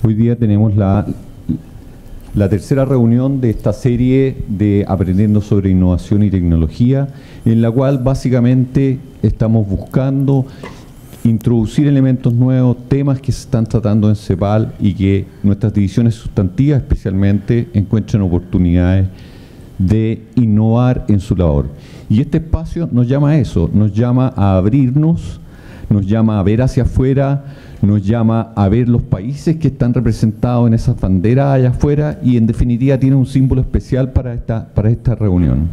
Hoy día tenemos la tercera reunión de esta serie de Aprendiendo sobre Innovación y Tecnología, en la cual básicamente estamos buscando introducir elementos nuevos, temas que se están tratando en CEPAL y que nuestras divisiones sustantivas especialmente encuentren oportunidades de innovar en su labor. Y este espacio nos llama a eso, nos llama a abrirnos, nos llama a ver hacia afuera, nos llama a ver los países que están representados en esas banderas allá afuera y en definitiva tiene un símbolo especial para esta reunión.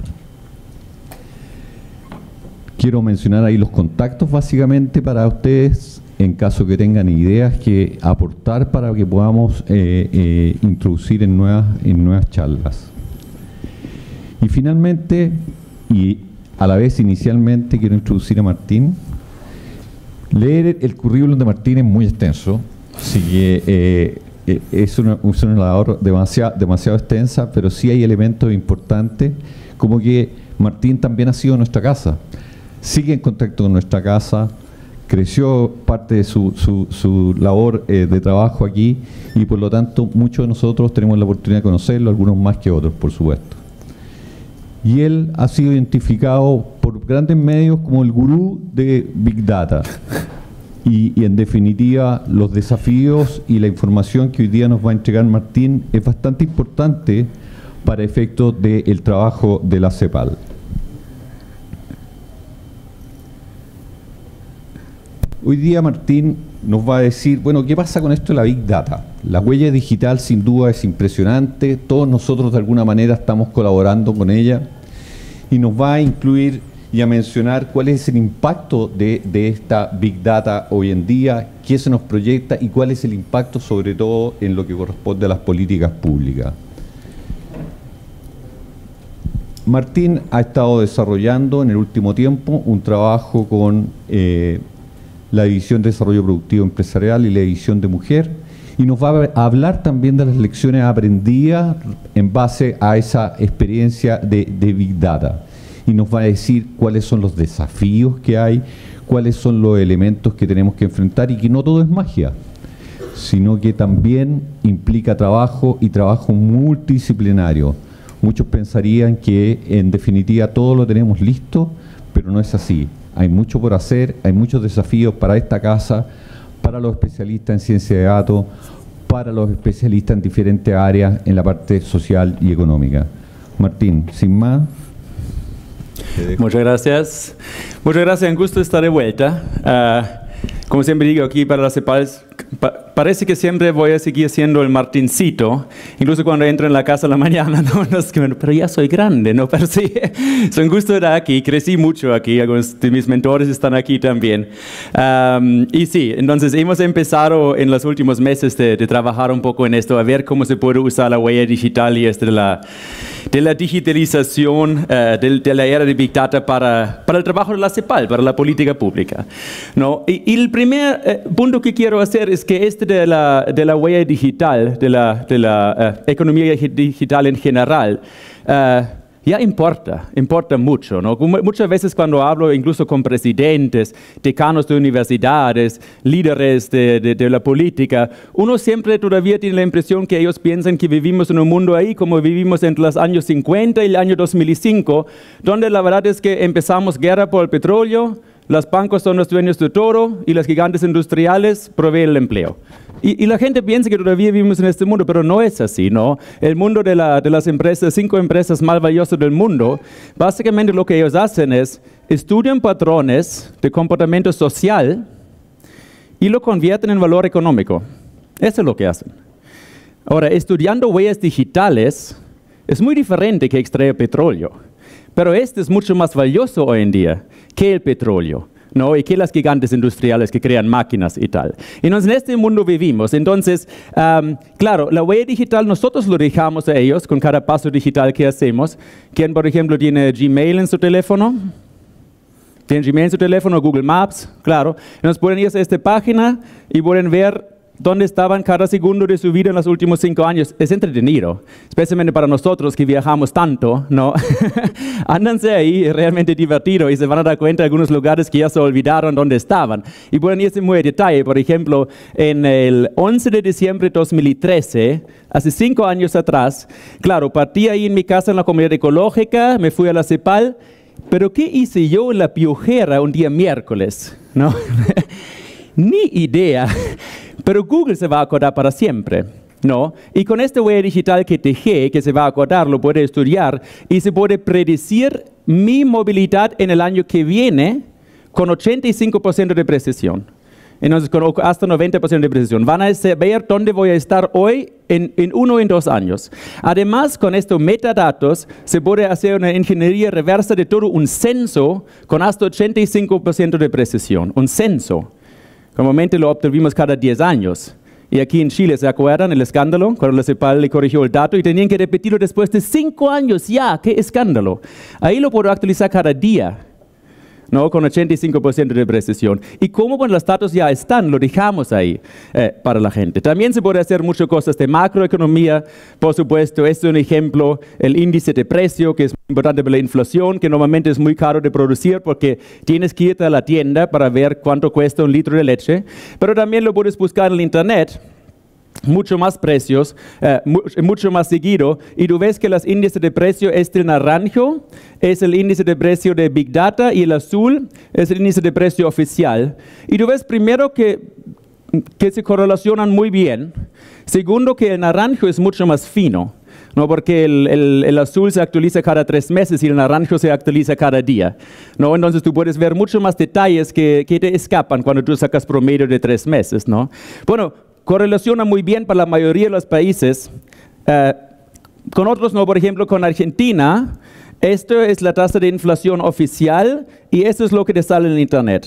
Quiero mencionar ahí los contactos básicamente para ustedes, en caso que tengan ideas que aportar para que podamos introducir en nuevas charlas. Y finalmente, y a la vez inicialmente, quiero introducir a Martín. Leer el currículum de Martín es muy extenso, así que es una labor demasiado extensa, pero sí hay elementos importantes, como que Martín también ha sido nuestra casa. Sigue en contacto con nuestra casa, creció parte de su labor de trabajo aquí y por lo tanto muchos de nosotros tenemos la oportunidad de conocerlo, algunos más que otros, por supuesto. Y él ha sido identificado por grandes medios como el gurú de Big Data. Y en definitiva, los desafíos y la información que hoy día nos va a entregar Martín es bastante importante para efectos del trabajo de la CEPAL. Hoy día Martín nos va a decir, bueno, ¿qué pasa con esto de la Big Data? La huella digital sin duda es impresionante, todos nosotros de alguna manera estamos colaborando con ella y nos va a incluir y a mencionar cuál es el impacto de esta Big Data hoy en día, qué se nos proyecta y cuál es el impacto sobre todo en lo que corresponde a las políticas públicas. Martín ha estado desarrollando en el último tiempo un trabajo con la División de Desarrollo Productivo Empresarial y la División de Mujer, y nos va a hablar también de las lecciones aprendidas en base a esa experiencia de Big Data. Y nos va a decir cuáles son los desafíos que hay, cuáles son los elementos que tenemos que enfrentar y que no todo es magia, sino que también implica trabajo y trabajo multidisciplinario. Muchos pensarían que en definitiva todo lo tenemos listo, pero no es así. Hay mucho por hacer, hay muchos desafíos para esta casa, para los especialistas en ciencia de datos, para los especialistas en diferentes áreas en la parte social y económica. Martín, sin más. Muchas gracias. Muchas gracias, un gusto estar de vuelta. Como siempre digo aquí para la CEPAL, parece que siempre voy a seguir siendo el Martincito, incluso cuando entro en la casa a la mañana, ¿no? Pero ya soy grande, ¿no? Pero sí, es un gusto estar aquí, crecí mucho aquí, algunos de mis mentores están aquí también. Y sí, entonces hemos empezado en los últimos meses de trabajar un poco en esto, a ver cómo se puede usar la huella digital y de la digitalización de la era de Big Data para el trabajo de la CEPAL, para la política pública, ¿no? Y el primer punto que quiero hacer es que de la huella digital, de la economía digital en general, ya importa mucho, ¿no? Muchas veces cuando hablo incluso con presidentes, decanos de universidades, líderes de la política, uno siempre todavía tiene la impresión que ellos piensan que vivimos en un mundo ahí como vivimos entre los años 50 y el año 2005, donde la verdad es que empezamos guerra por el petróleo, los bancos son los dueños de todo y los gigantes industriales proveen el empleo. Y la gente piensa que todavía vivimos en este mundo, pero no es así, ¿no? El mundo de las empresas, 5 empresas más valiosas del mundo, básicamente lo que ellos hacen es estudian patrones de comportamiento social y lo convierten en valor económico. Eso es lo que hacen. Ahora, estudiando huellas digitales es muy diferente que extraer petróleo, pero este es mucho más valioso hoy en día que el petróleo, ¿no? Y que las gigantes industriales que crean máquinas y tal. Entonces, en este mundo vivimos. Entonces, claro, la huella digital nosotros lo dejamos a ellos con cada paso digital que hacemos. ¿Quién, por ejemplo, tiene Gmail en su teléfono? ¿Tiene Gmail en su teléfono? Google Maps, claro. Entonces, pueden irse a esta página y pueden ver dónde estaban cada segundo de su vida en los últimos 5 años. Es entretenido, especialmente para nosotros que viajamos tanto, ¿no? Ándanse ahí, es realmente divertido y se van a dar cuenta de algunos lugares que ya se olvidaron dónde estaban. Y pueden irse muy a detalle. Por ejemplo, en el 11 de diciembre de 2013, hace 5 años atrás, claro, partí ahí en mi casa en la comunidad ecológica, me fui a la CEPAL, pero ¿qué hice yo en la Piojera un día miércoles? ¿No? Ni idea, pero Google se va a acordar para siempre, ¿no? Y con esta huella digital que dejé, que se va a acordar, lo puede estudiar y se puede predecir mi movilidad en el año que viene con 85% de precisión. Entonces, con hasta 90% de precisión. Van a saber dónde voy a estar hoy en 1 o 2 años. Además, con estos metadatos, se puede hacer una ingeniería reversa de todo un censo con hasta 85% de precisión. Un censo. Normalmente lo obtuvimos cada 10 años. Y aquí en Chile, ¿se acuerdan el escándalo? Cuando la CEPAL le corrigió el dato y tenían que repetirlo después de 5 años. ¡Ya! ¡Qué escándalo! Ahí lo puedo actualizar cada día, ¿no? Con 85% de precisión. Y como bueno, los datos ya están, lo dejamos ahí para la gente. También se puede hacer muchas cosas de macroeconomía. Por supuesto, este es un ejemplo, el índice de precio, que es muy importante para la inflación, que normalmente es muy caro de producir porque tienes que irte a la tienda para ver cuánto cuesta un litro de leche. Pero también lo puedes buscar en el internet. Mucho más precios, mucho más seguido, y tú ves que los índices de precio, el naranjo es el índice de precio de Big Data y el azul es el índice de precio oficial. Y tú ves primero que se correlacionan muy bien. Segundo, que el naranjo es mucho más fino, ¿no? Porque el azul se actualiza cada 3 meses y el naranjo se actualiza cada día, ¿no? Entonces tú puedes ver mucho más detalles que te escapan cuando tú sacas promedio de 3 meses, ¿no? Bueno, correlaciona muy bien para la mayoría de los países. Con otros no, por ejemplo, con Argentina, esto es la tasa de inflación oficial y esto es lo que te sale en el internet.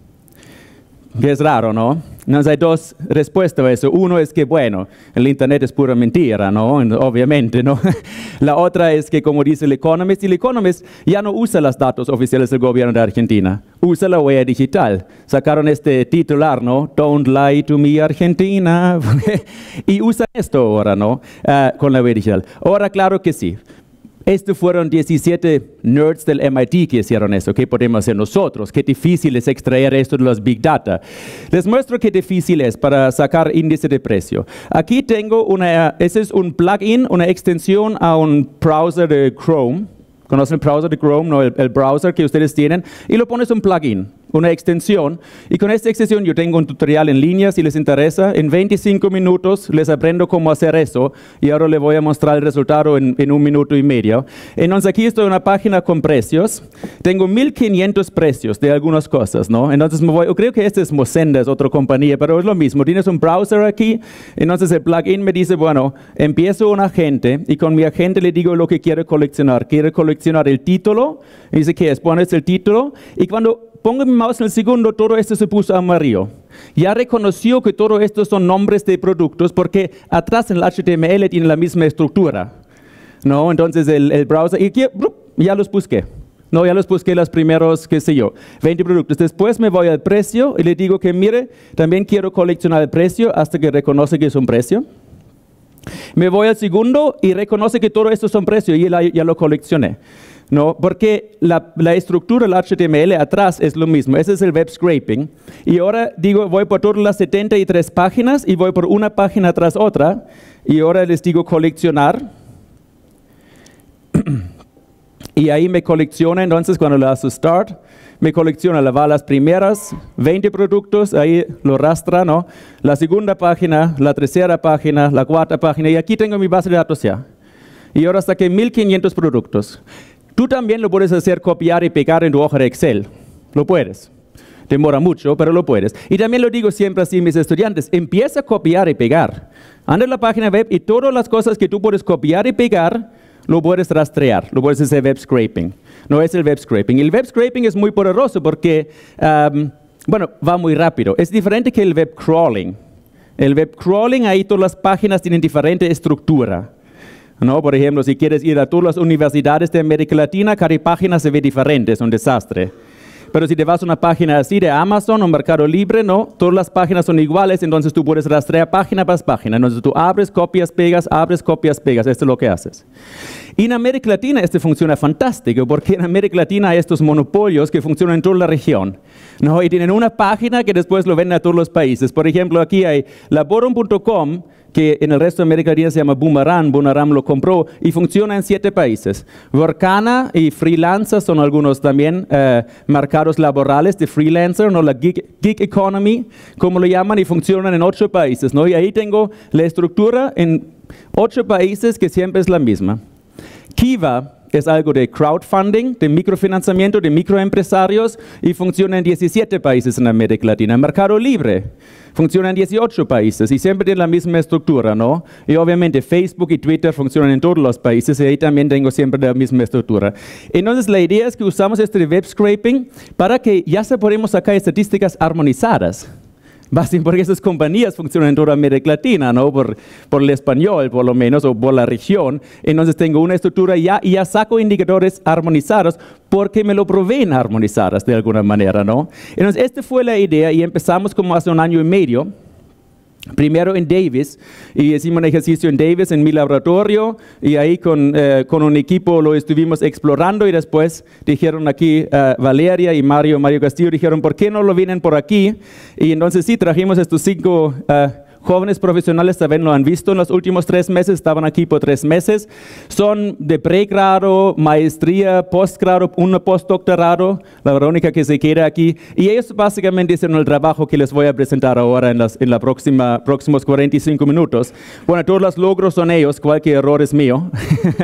Que es raro, ¿no? Entonces hay 2 respuestas a eso. Uno es que, bueno, el internet es pura mentira, ¿no? Obviamente, ¿no? La otra es que, como dice el Economist, y el Economist ya no usa los datos oficiales del gobierno de Argentina, usa la huella digital. Sacaron este titular, ¿no? Don't lie to me, Argentina. Y usan esto ahora, ¿no? Con la huella digital. Ahora, claro que sí. Estos fueron 17 nerds del MIT que hicieron eso. ¿Qué podemos hacer nosotros? Qué difícil es extraer esto de los Big Data. Les muestro qué difícil es para sacar índice de precio. Aquí tengo ese es un plugin, una extensión a un browser de Chrome. ¿Conocen el browser de Chrome? No, el browser que ustedes tienen. Y lo pones un plugin, una extensión. Y con esta extensión yo tengo un tutorial en línea, si les interesa. En 25 minutos les aprendo cómo hacer eso. Y ahora les voy a mostrar el resultado en 1 minuto y medio. Entonces aquí estoy en una página con precios. Tengo 1500 precios de algunas cosas, ¿no? Entonces yo creo que este es Mozenda, es otra compañía, pero es lo mismo. Tienes un browser aquí. Entonces el plugin me dice, bueno, empiezo un agente y con mi agente le digo lo que quiero coleccionar. Quiero coleccionar el título. Y dice, ¿qué es? Pones el título. Y cuando pongo mi mouse en el segundo, todo esto se puso amarillo. Ya reconoció que todo esto son nombres de productos porque atrás en el HTML tiene la misma estructura, ¿no? Entonces el browser, y aquí, ya los busqué. No, ya los busqué los primeros, qué sé yo, 20 productos. Después me voy al precio y le digo que, mire, también quiero coleccionar el precio hasta que reconoce que es un precio. Me voy al segundo y reconoce que todo esto son precios y ya lo coleccioné. No, porque la estructura del HTML atrás es lo mismo. Ese es el web scraping. Y ahora digo, voy por todas las 73 páginas y voy por una página tras otra. Y ahora les digo coleccionar. Y ahí me colecciona, entonces cuando le das start, me colecciona, le va a las primeras 20 productos, ahí lo rastra, ¿no? La segunda página, la tercera página, la cuarta página, y aquí tengo mi base de datos ya. Y ahora saqué 1500 productos. Tú también lo puedes hacer copiar y pegar en tu hoja de Excel. Lo puedes. Demora mucho, pero lo puedes. Y también lo digo siempre así a mis estudiantes, empieza a copiar y pegar. Anda en la página web y todas las cosas que tú puedes copiar y pegar, lo puedes rastrear, lo puedes hacer web scraping. No es el web scraping. El web scraping es muy poderoso porque, bueno, va muy rápido. Es diferente que el web crawling. El web crawling, ahí todas las páginas tienen diferente estructura, ¿no? Por ejemplo, si quieres ir a todas las universidades de América Latina, cada página se ve diferente, es un desastre. pero si te vas a una página así de Amazon o Mercado Libre, no, todas las páginas son iguales, entonces tú puedes rastrear página por página. Entonces tú abres, copias, pegas, esto es lo que haces. Y en América Latina esto funciona fantástico, porque en América Latina hay estos monopolios que funcionan en toda la región, ¿no? Y tienen una página que después lo venden a todos los países. Por ejemplo, aquí hay laborum.com, que en el resto de América Latina se llama Boomerang. Boomerang lo compró y funciona en 7 países. Workana y Freelancer son algunos también mercados laborales de freelancer, ¿no? La gig economy, como lo llaman, y funcionan en 8 países, ¿no? Y ahí tengo la estructura en 8 países que siempre es la misma. Kiva es algo de crowdfunding, de microfinanciamiento, de microempresarios, y funciona en 17 países en América Latina. Mercado Libre funciona en 18 países y siempre tiene la misma estructura, ¿no? Y obviamente Facebook y Twitter funcionan en todos los países y ahí también tengo siempre la misma estructura. Entonces la idea es que usamos este web scraping para que ya se podemos sacar estadísticas armonizadas. Porque esas compañías funcionan en toda América Latina, ¿no? Por el español, por lo menos, o por la región. Entonces tengo una estructura y ya saco indicadores armonizados porque me lo proveen armonizadas de alguna manera, ¿no? Entonces esta fue la idea y empezamos como hace 1 año y medio. Primero en Davis, y hicimos un ejercicio en Davis, en mi laboratorio, y ahí con un equipo lo estuvimos explorando, y después dijeron aquí, Valeria y Mario Castillo dijeron, ¿por qué no lo vienen por aquí? Y entonces sí, trajimos estos 5 jóvenes profesionales, también lo han visto en los últimos 3 meses, estaban aquí por 3 meses. Son de pregrado, maestría, postgrado, un postdoctorado, la única que se queda aquí. Y ellos básicamente hicieron el trabajo que les voy a presentar ahora en la próximos 45 minutos. Bueno, todos los logros son ellos, cualquier error es mío,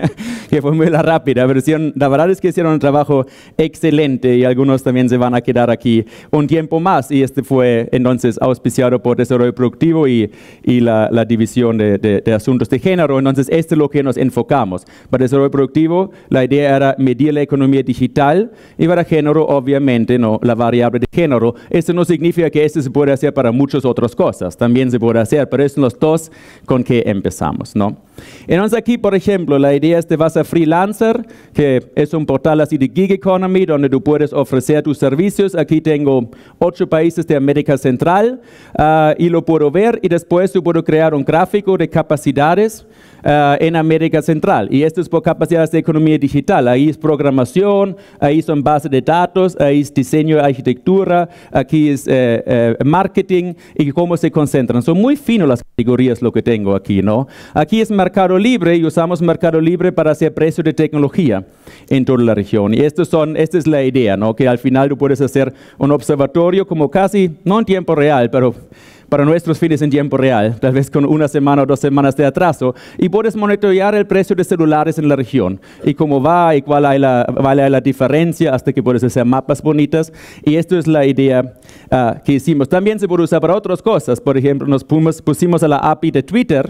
que fue muy rápida, pero la verdad es que hicieron un trabajo excelente y algunos también se van a quedar aquí un tiempo más. Y este fue entonces auspiciado por Desarrollo Productivo y la división de asuntos de género. Entonces, esto es lo que nos enfocamos. Para desarrollo productivo, la idea era medir la economía digital, y para género, obviamente, no, la variable de género. Esto no significa que esto se puede hacer para muchas otras cosas. También se puede hacer, pero estos son los 2 con que empezamos, ¿no? Entonces, aquí, por ejemplo, la idea es que vas a Freelancer, que es un portal así de gig economy, donde tú puedes ofrecer tus servicios. Aquí tengo 8 países de América Central, y lo puedo ver, y después yo puedo crear un gráfico de capacidades en América Central. Y esto es por capacidades de economía digital. Ahí es programación, ahí son bases de datos, ahí es diseño, arquitectura, aquí es marketing y cómo se concentran. Son muy finas las categorías lo que tengo aquí, ¿no? Aquí es Mercado Libre y usamos Mercado Libre para hacer precio de tecnología en toda la región. Y esta es la idea, ¿no? Que al final tú puedes hacer un observatorio como casi, no en tiempo real, pero para nuestros fines en tiempo real, tal vez con 1 semana o 2 semanas de atraso, y puedes monitorear el precio de celulares en la región, y cómo va, y cuál hay la diferencia, hasta que puedes hacer mapas bonitas, y esto es la idea que hicimos. También se puede usar para otras cosas. Por ejemplo, nos pusimos a la API de Twitter.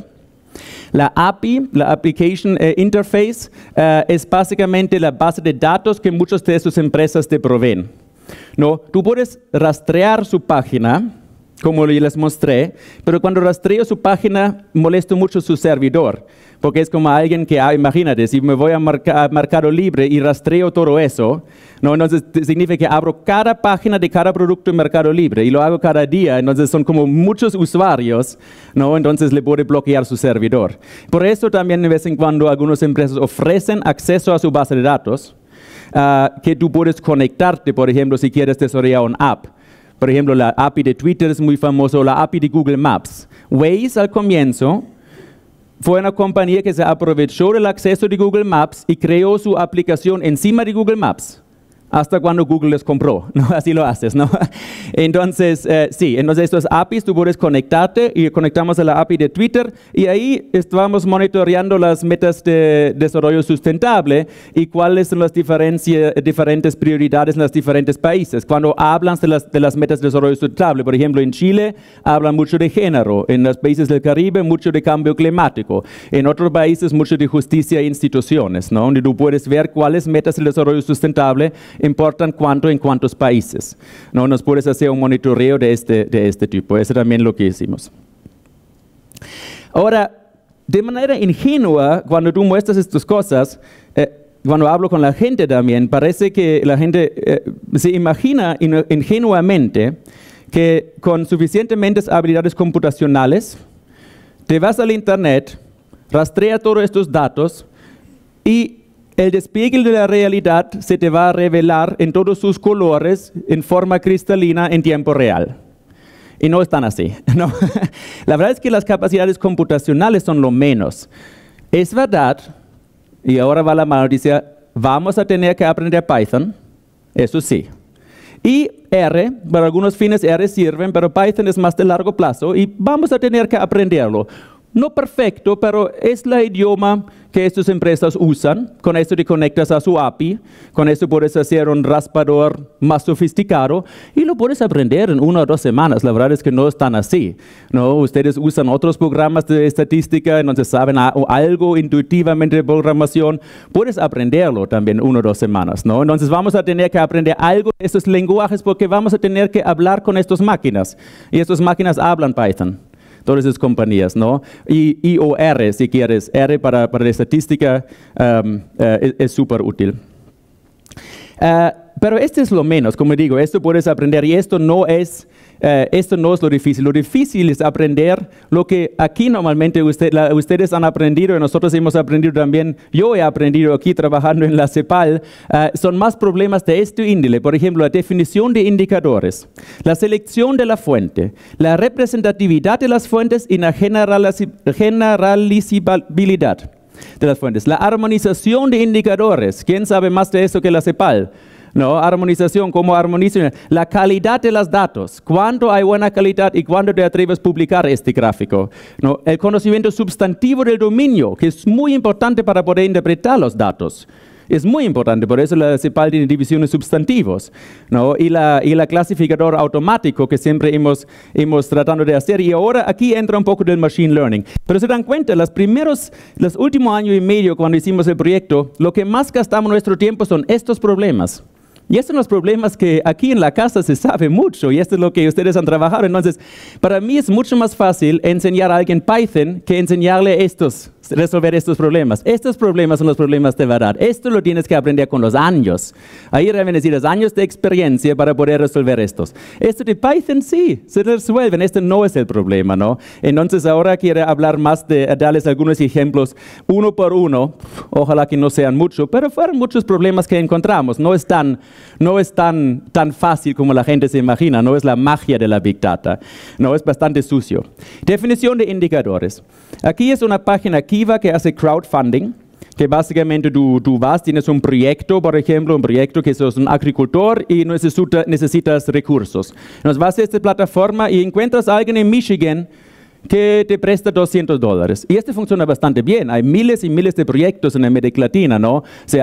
La API, la Application Interface, es básicamente la base de datos que muchas de estas empresas te proveen, ¿no? Tú puedes rastrear su página, como les mostré, pero cuando rastreo su página molesto mucho su servidor, porque es como alguien que, imagínate, si me voy a Mercado Libre y rastreo todo eso, ¿no? Entonces significa que abro cada página de cada producto en Mercado Libre y lo hago cada día, entonces son como muchos usuarios, ¿no? Entonces le puede bloquear su servidor. Por eso también de vez en cuando algunas empresas ofrecen acceso a su base de datos, que tú puedes conectarte, por ejemplo, si quieres desarrollar una app. Por ejemplo, la API de Twitter es muy famosa, la API de Google Maps. Waze al comienzo fue una compañía que se aprovechó del acceso de Google Maps y creó su aplicación encima de Google Maps. Hasta cuando Google les compró, ¿no? Así lo haces, ¿no? Entonces, sí, entonces estos APIs tú puedes conectarte y conectamos a la API de Twitter y ahí estamos monitoreando las metas de desarrollo sustentable y cuáles son las diferentes prioridades en los diferentes países. Cuando hablan de las metas de desarrollo sustentable, por ejemplo, en Chile hablan mucho de género, en los países del Caribe mucho de cambio climático, en otros países mucho de justicia e instituciones, ¿no? Donde tú puedes ver cuáles metas de desarrollo sustentable importan cuánto en cuántos países. ¿No? Nos puedes hacer un monitoreo de este tipo. Eso también lo que hicimos. Ahora, de manera ingenua, cuando tú muestras estas cosas, cuando hablo con la gente también, parece que la gente se imagina ingenuamente que con suficientemente habilidades computacionales, te vas al internet, rastrea todos estos datos y el despliegue de la realidad se te va a revelar en todos sus colores en forma cristalina en tiempo real. Y no están así, ¿no? La verdad es que las capacidades computacionales son lo menos. Es verdad, y ahora va la mala noticia, vamos a tener que aprender Python, eso sí. Y R, para algunos fines R sirven, pero Python es más de largo plazo y vamos a tener que aprenderlo. No perfecto, pero es el idioma que estas empresas usan. Con esto te conectas a su API, con esto puedes hacer un raspador más sofisticado y lo puedes aprender en 1 o 2 semanas. La verdad es que no es tan así, ¿no? Ustedes usan otros programas de estadística, entonces saben algo intuitivamente de programación. Puedes aprenderlo también en 1 o 2 semanas, ¿no? Entonces vamos a tener que aprender algo de estos lenguajes porque vamos a tener que hablar con estas máquinas. Y estas máquinas hablan Python. Todas esas compañías, ¿no? O R, si quieres. R para la estadística es súper útil. Pero esto es lo menos, como digo, esto puedes aprender y esto no es lo difícil. Lo difícil es aprender lo que aquí normalmente ustedes han aprendido y nosotros hemos aprendido también. Yo he aprendido aquí trabajando en la CEPAL. Son más problemas de este índole. Por ejemplo, la definición de indicadores, la selección de la fuente, la representatividad de las fuentes y la generalizabilidad de las fuentes. La armonización de indicadores. ¿Quién sabe más de eso que la CEPAL? No, armonización, ¿cómo armonización? La calidad de los datos, cuánto hay buena calidad y cuándo te atreves a publicar este gráfico. ¿No? El conocimiento sustantivo del dominio, que es muy importante para poder interpretar los datos. Es muy importante, por eso la CEPAL tiene divisiones sustantivos, ¿no? y la clasificador automático que siempre hemos tratado de hacer. Y ahora aquí entra un poco del machine learning. Pero se dan cuenta, los últimos años y medio cuando hicimos el proyecto, lo que más gastamos nuestro tiempo son estos problemas. Y estos son los problemas que aquí en la casa se sabe mucho y esto es lo que ustedes han trabajado. Entonces, para mí es mucho más fácil enseñar a alguien Python que enseñarle resolver estos problemas. Estos problemas son los problemas de verdad. Esto lo tienes que aprender con los años. Ahí deben decir los años de experiencia para poder resolver estos. Esto de Python sí, se resuelven. Este no es el problema, ¿no? Entonces ahora quiero hablar más darles algunos ejemplos uno por uno. Ojalá que no sean muchos, pero fueron muchos problemas que encontramos. No es tan fácil como la gente se imagina. No es la magia de la Big Data. No, es bastante sucio. Definición de indicadores. Aquí es una página Kiva que hace crowdfunding, que básicamente tú vas, tienes un proyecto, por ejemplo, un proyecto que sos un agricultor y necesitas recursos. Entonces vas a esta plataforma y encuentras a alguien en Michigan que te presta $200. Y este funciona bastante bien. Hay miles y miles de proyectos en América Latina, ¿no?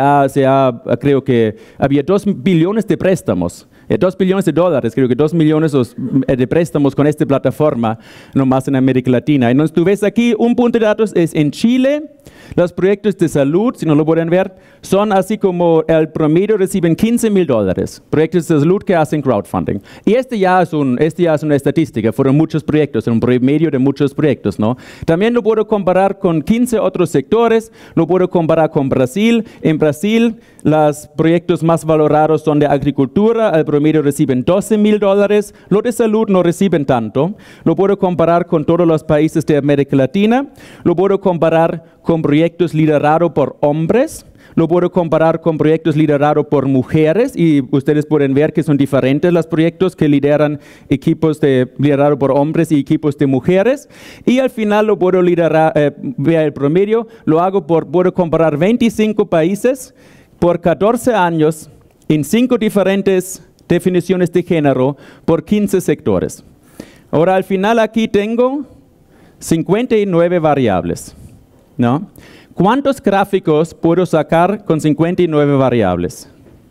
Creo que había 2 billones de préstamos. 2 billones de dólares, creo que 2 millones de préstamos con esta plataforma, nomás en América Latina. Entonces tú ves aquí, un punto de datos es en Chile. Los proyectos de salud, si no lo pueden ver, son así como el promedio reciben $15,000. Proyectos de salud que hacen crowdfunding. Y este ya es una estadística, fueron muchos proyectos, un promedio de muchos proyectos, ¿no? También lo puedo comparar con 15 otros sectores, lo puedo comparar con Brasil. En Brasil, los proyectos más valorados son de agricultura, el promedio reciben $12,000, los de salud no reciben tanto. Lo puedo comparar con todos los países de América Latina, lo puedo comparar con proyectos liderados por hombres, lo puedo comparar con proyectos liderados por mujeres y ustedes pueden ver que son diferentes los proyectos que lideran equipos liderados por hombres y equipos de mujeres. Y al final lo puedo ver el promedio, puedo comparar 25 países por 14 años en 5 diferentes definiciones de género por 15 sectores. Ahora al final aquí tengo 59 variables, ¿no? ¿Cuántos gráficos puedo sacar con 59 variables?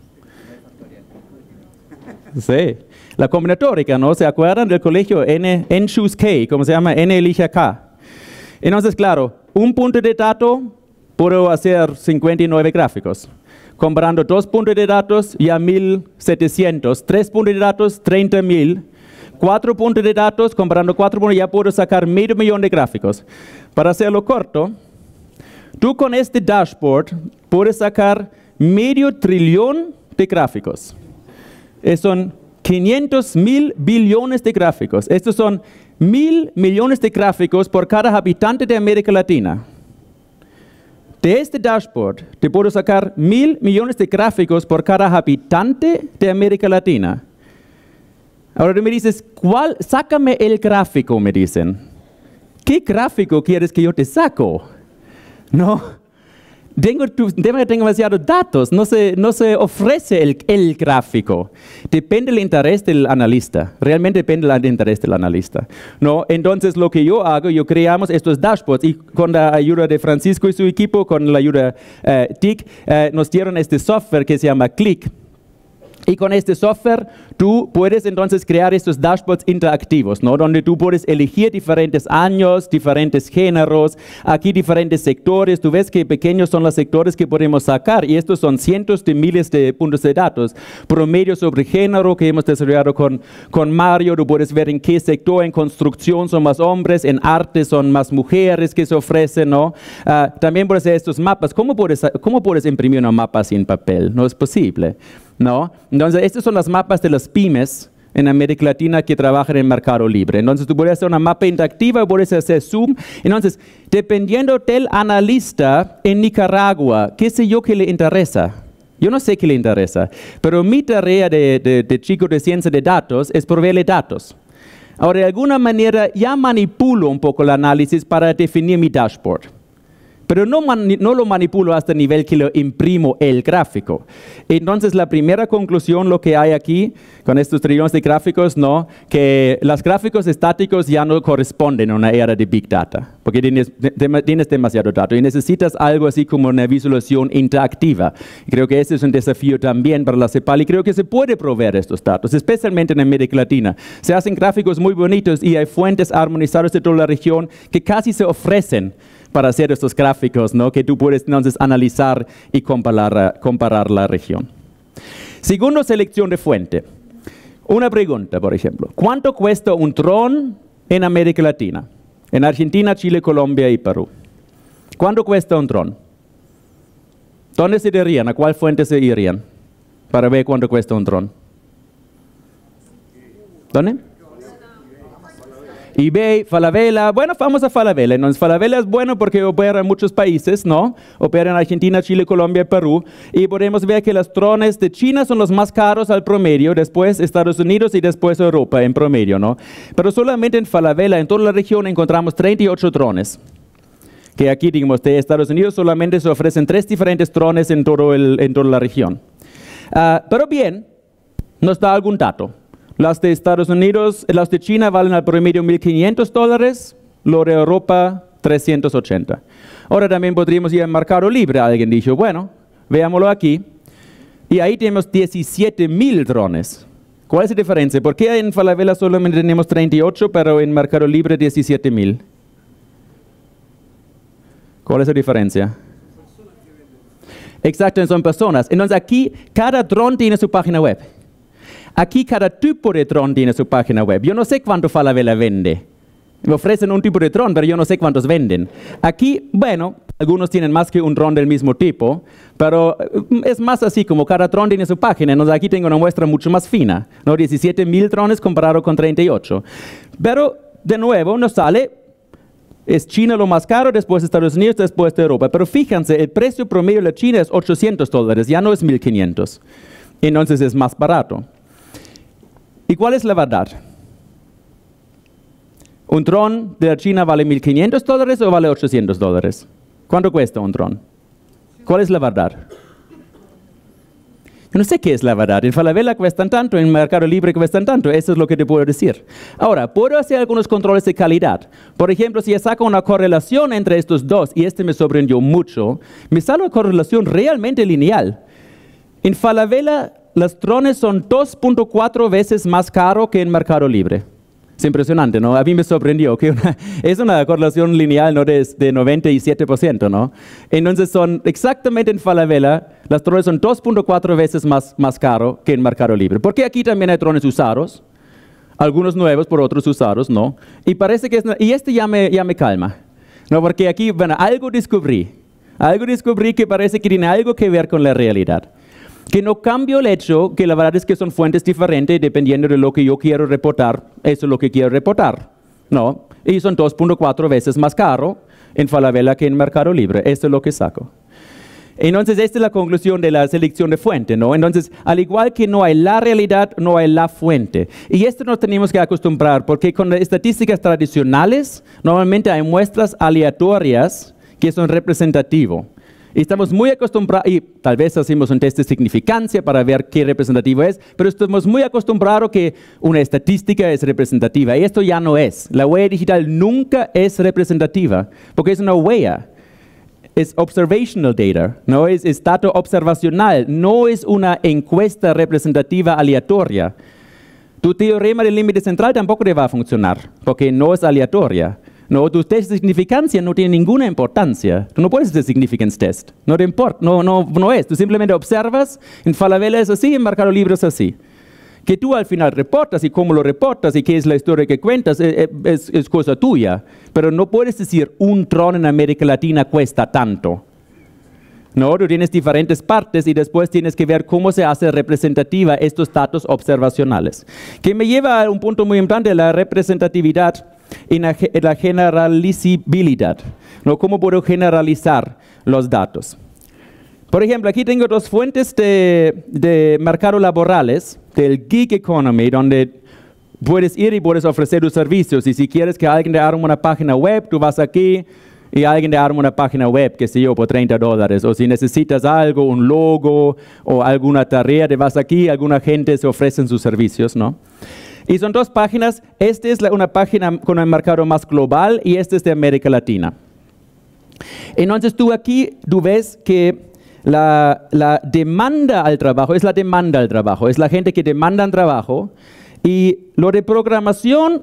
Sí, la combinatórica, ¿no? ¿Se acuerdan del colegio? N choose K, ¿cómo se llama? N elige K. Entonces, claro, un punto de dato, puedo hacer 59 gráficos. Comparando 2 puntos de datos, ya 1,700. 3 puntos de datos, 30,000. 4 puntos de datos, comparando 4 puntos, ya puedo sacar 500,000 de gráficos. Para hacerlo corto, tú con este dashboard puedes sacar medio trillón de gráficos. Son 500.000 billones de gráficos. Estos son 1.000 millones de gráficos por cada habitante de América Latina. De este dashboard te puedo sacar 1.000 millones de gráficos por cada habitante de América Latina. Ahora tú me dices, sácame el gráfico, me dicen. ¿Qué gráfico quieres que yo te saco? No, tengo demasiados datos, no se ofrece el gráfico. Depende del interés del analista, realmente depende del interés del analista. ¿No? Entonces lo que yo hago, yo creamos estos dashboards y con la ayuda de Francisco y su equipo, con la ayuda de TIC, nos dieron este software que se llama Click. Y con este software tú puedes entonces crear estos dashboards interactivos, ¿no? Donde tú puedes elegir diferentes años, diferentes géneros, aquí diferentes sectores. Tú ves que pequeños son los sectores que podemos sacar y estos son cientos de miles de puntos de datos. Promedio sobre género que hemos desarrollado con Mario. Tú puedes ver en qué sector, en construcción son más hombres, en arte son más mujeres que se ofrecen, ¿no? También puedes hacer estos mapas. ¿Cómo puedes imprimir un mapa sin papel? No es posible, ¿no? Entonces, estos son los mapas de las pymes en América Latina que trabajan en Mercado Libre. Entonces, tú puedes hacer una mapa interactiva, puedes hacer zoom. Entonces, dependiendo del analista en Nicaragua, qué sé yo que le interesa. Yo no sé qué le interesa, pero mi tarea de chico de ciencia de datos es proveerle datos. Ahora, de alguna manera, ya manipulo un poco el análisis para definir mi dashboard. Pero no lo manipulo hasta el nivel que lo imprimo el gráfico. Entonces, la primera conclusión, lo que hay aquí, con estos trillones de gráficos, ¿no? Que los gráficos estáticos ya no corresponden a una era de Big Data, porque tienes demasiado datos y necesitas algo así como una visualización interactiva. Creo que ese es un desafío también para la CEPAL y creo que se puede proveer estos datos, especialmente en América Latina. Se hacen gráficos muy bonitos y hay fuentes armonizadas de toda la región que casi se ofrecen para hacer estos gráficos, ¿no? Que tú puedes entonces analizar y comparar la región. Segundo, selección de fuente. Una pregunta, por ejemplo. ¿Cuánto cuesta un dron en América Latina? En Argentina, Chile, Colombia y Perú. ¿Cuánto cuesta un dron? ¿Dónde se irían? ¿A cuál fuente se irían? Para ver cuánto cuesta un dron. ¿Dónde? eBay, Falabella, bueno, vamos a Falabella. Entonces, Falabella es bueno porque opera en muchos países, ¿no? Opera en Argentina, Chile, Colombia, Perú. Y podemos ver que los drones de China son los más caros al promedio, después Estados Unidos y después Europa en promedio, ¿no? Pero solamente en Falabella, en toda la región, encontramos 38 drones. Que aquí, digamos, de Estados Unidos solamente se ofrecen 3 diferentes drones en toda la región. Pero bien, nos da algún dato. Las de Estados Unidos, las de China valen al promedio $1.500, lo de Europa 380. Ahora también podríamos ir al Mercado Libre. Alguien dijo, bueno, veámoslo aquí. Y ahí tenemos 17.000 drones. ¿Cuál es la diferencia? ¿Por qué en Falabella solamente tenemos 38, pero en Mercado Libre 17.000? ¿Cuál es la diferencia? Exacto, son personas. Entonces aquí cada dron tiene su página web. Aquí cada tipo de dron tiene su página web. Yo no sé cuánto Falabella vende. Me ofrecen un tipo de dron, pero yo no sé cuántos venden. Aquí, bueno, algunos tienen más que un dron del mismo tipo, pero es más así como cada dron tiene su página. Entonces aquí tengo una muestra mucho más fina, ¿no? 17.000 drones comparado con 38. Pero, de nuevo, nos sale, es China lo más caro, después Estados Unidos, después de Europa. Pero fíjense, el precio promedio de China es $800, ya no es 1.500. Entonces es más barato. ¿Y cuál es la verdad? ¿Un dron de la China vale $1.500 o vale $800? ¿Cuánto cuesta un dron? ¿Cuál es la verdad? Yo no sé qué es la verdad. En Falabella cuestan tanto, en Mercado Libre cuestan tanto. Eso es lo que te puedo decir. Ahora, puedo hacer algunos controles de calidad. Por ejemplo, si yo saco una correlación entre estos dos, y este me sorprendió mucho, me sale una correlación realmente lineal. En Falabella, los drones son 2.4 veces más caros que en Mercado Libre. Es impresionante, ¿no? A mí me sorprendió que es una correlación lineal, ¿no? de 97%, ¿no? Entonces son exactamente en Falabella, los drones son 2.4 veces más caros que en Mercado Libre. Porque aquí también hay drones usados, algunos nuevos por otros usados, ¿no? Y parece que y este ya me calma, ¿no? Porque aquí, bueno, algo descubrí. Algo descubrí que parece que tiene algo que ver con la realidad. Que no cambio el hecho que la verdad es que son fuentes diferentes dependiendo de lo que yo quiero reportar. Eso es lo que quiero reportar, ¿no? Y son 2.4 veces más caro en Falabella que en Mercado Libre. Esto es lo que saco. Entonces, esta es la conclusión de la selección de fuente, ¿no? Entonces, al igual que no hay la realidad, no hay la fuente. Y esto nos tenemos que acostumbrar, porque con las estadísticas tradicionales, normalmente hay muestras aleatorias que son representativas. Y estamos muy acostumbrados, y tal vez hacemos un test de significancia para ver qué representativo es, pero estamos muy acostumbrados que una estadística es representativa. Y esto ya no es. La huella digital nunca es representativa, porque es una huella. Es observational data, no es dato observacional, no es una encuesta representativa aleatoria. Tu teorema del límite central tampoco te va a funcionar, porque no es aleatoria. No, tu test de significancia no tiene ninguna importancia. Tú no puedes hacer significance test, no te importa, no es. Tú simplemente observas, en Falabella es así, en Mercado Libre es así. Que tú al final reportas y cómo lo reportas y qué es la historia que cuentas es cosa tuya. Pero no puedes decir un dron en América Latina cuesta tanto. No, tú tienes diferentes partes y después tienes que ver cómo se hace representativa estos datos observacionales. Que me lleva a un punto muy importante, la representatividad y la generalizabilidad. ¿No? ¿Cómo puedo generalizar los datos? Por ejemplo, aquí tengo dos fuentes de mercado laborales, del gig economy, donde puedes ir y puedes ofrecer tus servicios. Y si quieres que alguien te arme una página web, tú vas aquí y alguien te arma una página web, qué sé yo, por $30. O si necesitas algo, un logo o alguna tarea, te vas aquí, alguna gente se ofrecen sus servicios, ¿no? Y son dos páginas. Esta es una página con el mercado más global y esta es de América Latina. Entonces tú ves que la demanda al trabajo es la demanda al trabajo, es la gente que demanda trabajo, y lo de programación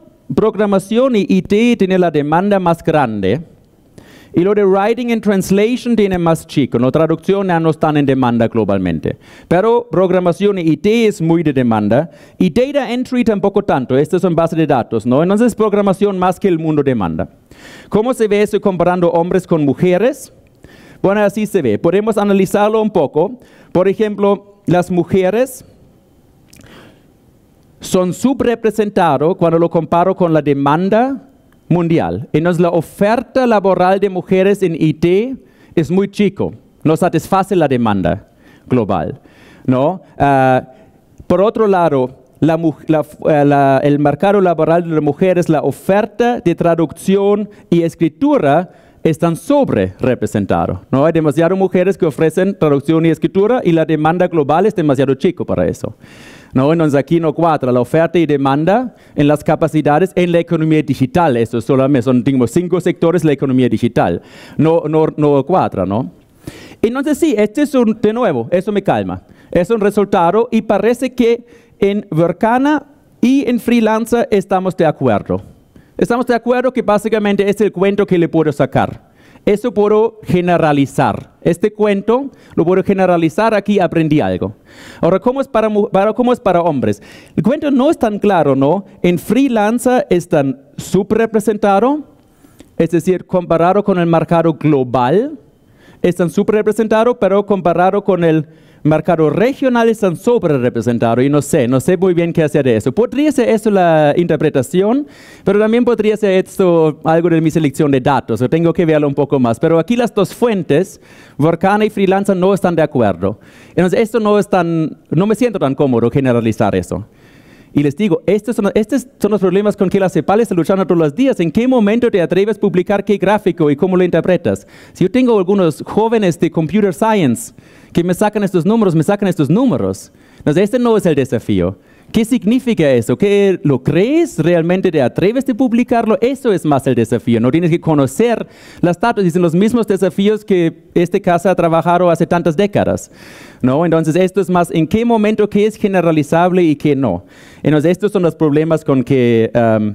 y IT tiene la demanda más grande, y lo de writing and translation tiene más chico, la traducción ya no están en demanda globalmente, pero programación y IT es muy de demanda, y data entry tampoco tanto, estas son bases de datos, ¿no? Entonces programación más que el mundo demanda. ¿Cómo se ve eso comparando hombres con mujeres? Bueno, así se ve. Podemos analizarlo un poco. Por ejemplo, las mujeres son subrepresentadas cuando lo comparo con la demanda mundial. Entonces, la oferta laboral de mujeres en IT es muy chico. No satisface la demanda global, ¿no? Por otro lado, el mercado laboral de las mujeres, la oferta de traducción y escritura están sobre representados, ¿no? Hay demasiadas mujeres que ofrecen traducción y escritura y la demanda global es demasiado chico para eso, ¿no? Entonces aquí no cuadra la oferta y demanda en las capacidades en la economía digital. Esto solamente son 5 sectores de la economía digital. No cuadra, ¿no? Entonces sí, de nuevo, eso me calma. Es un resultado y parece que en Verkana y en Freelancer estamos de acuerdo. Estamos de acuerdo que básicamente es el cuento que le puedo sacar. Eso puedo generalizar. Este cuento lo puedo generalizar, aquí aprendí algo. Ahora, ¿cómo es para hombres? El cuento no es tan claro, ¿no? En Freelancer están subrepresentados, es decir, comparado con el mercado global, están subrepresentados, pero comparado con el mercado regional están sobrerepresentados y no sé muy bien qué hacer de eso. Podría ser eso la interpretación, pero también podría ser esto algo de mi selección de datos, tengo que verlo un poco más. Pero aquí las dos fuentes, Verkana y Freelancer, no están de acuerdo. Entonces esto no me siento tan cómodo generalizar eso. Y les digo, estos son los problemas con que la CEPAL está luchando todos los días. ¿En qué momento te atreves a publicar qué gráfico y cómo lo interpretas? Si yo tengo algunos jóvenes de Computer Science que me sacan estos números. Entonces, este no es el desafío. ¿Qué significa eso? ¿Qué lo crees? ¿Realmente te atreves a publicarlo? Eso es más el desafío. No tienes que conocer los datos y son los mismos desafíos que esta casa ha trabajado hace tantas décadas, ¿no? Entonces, esto es más en qué momento qué es generalizable y qué no. Entonces, estos son los problemas con que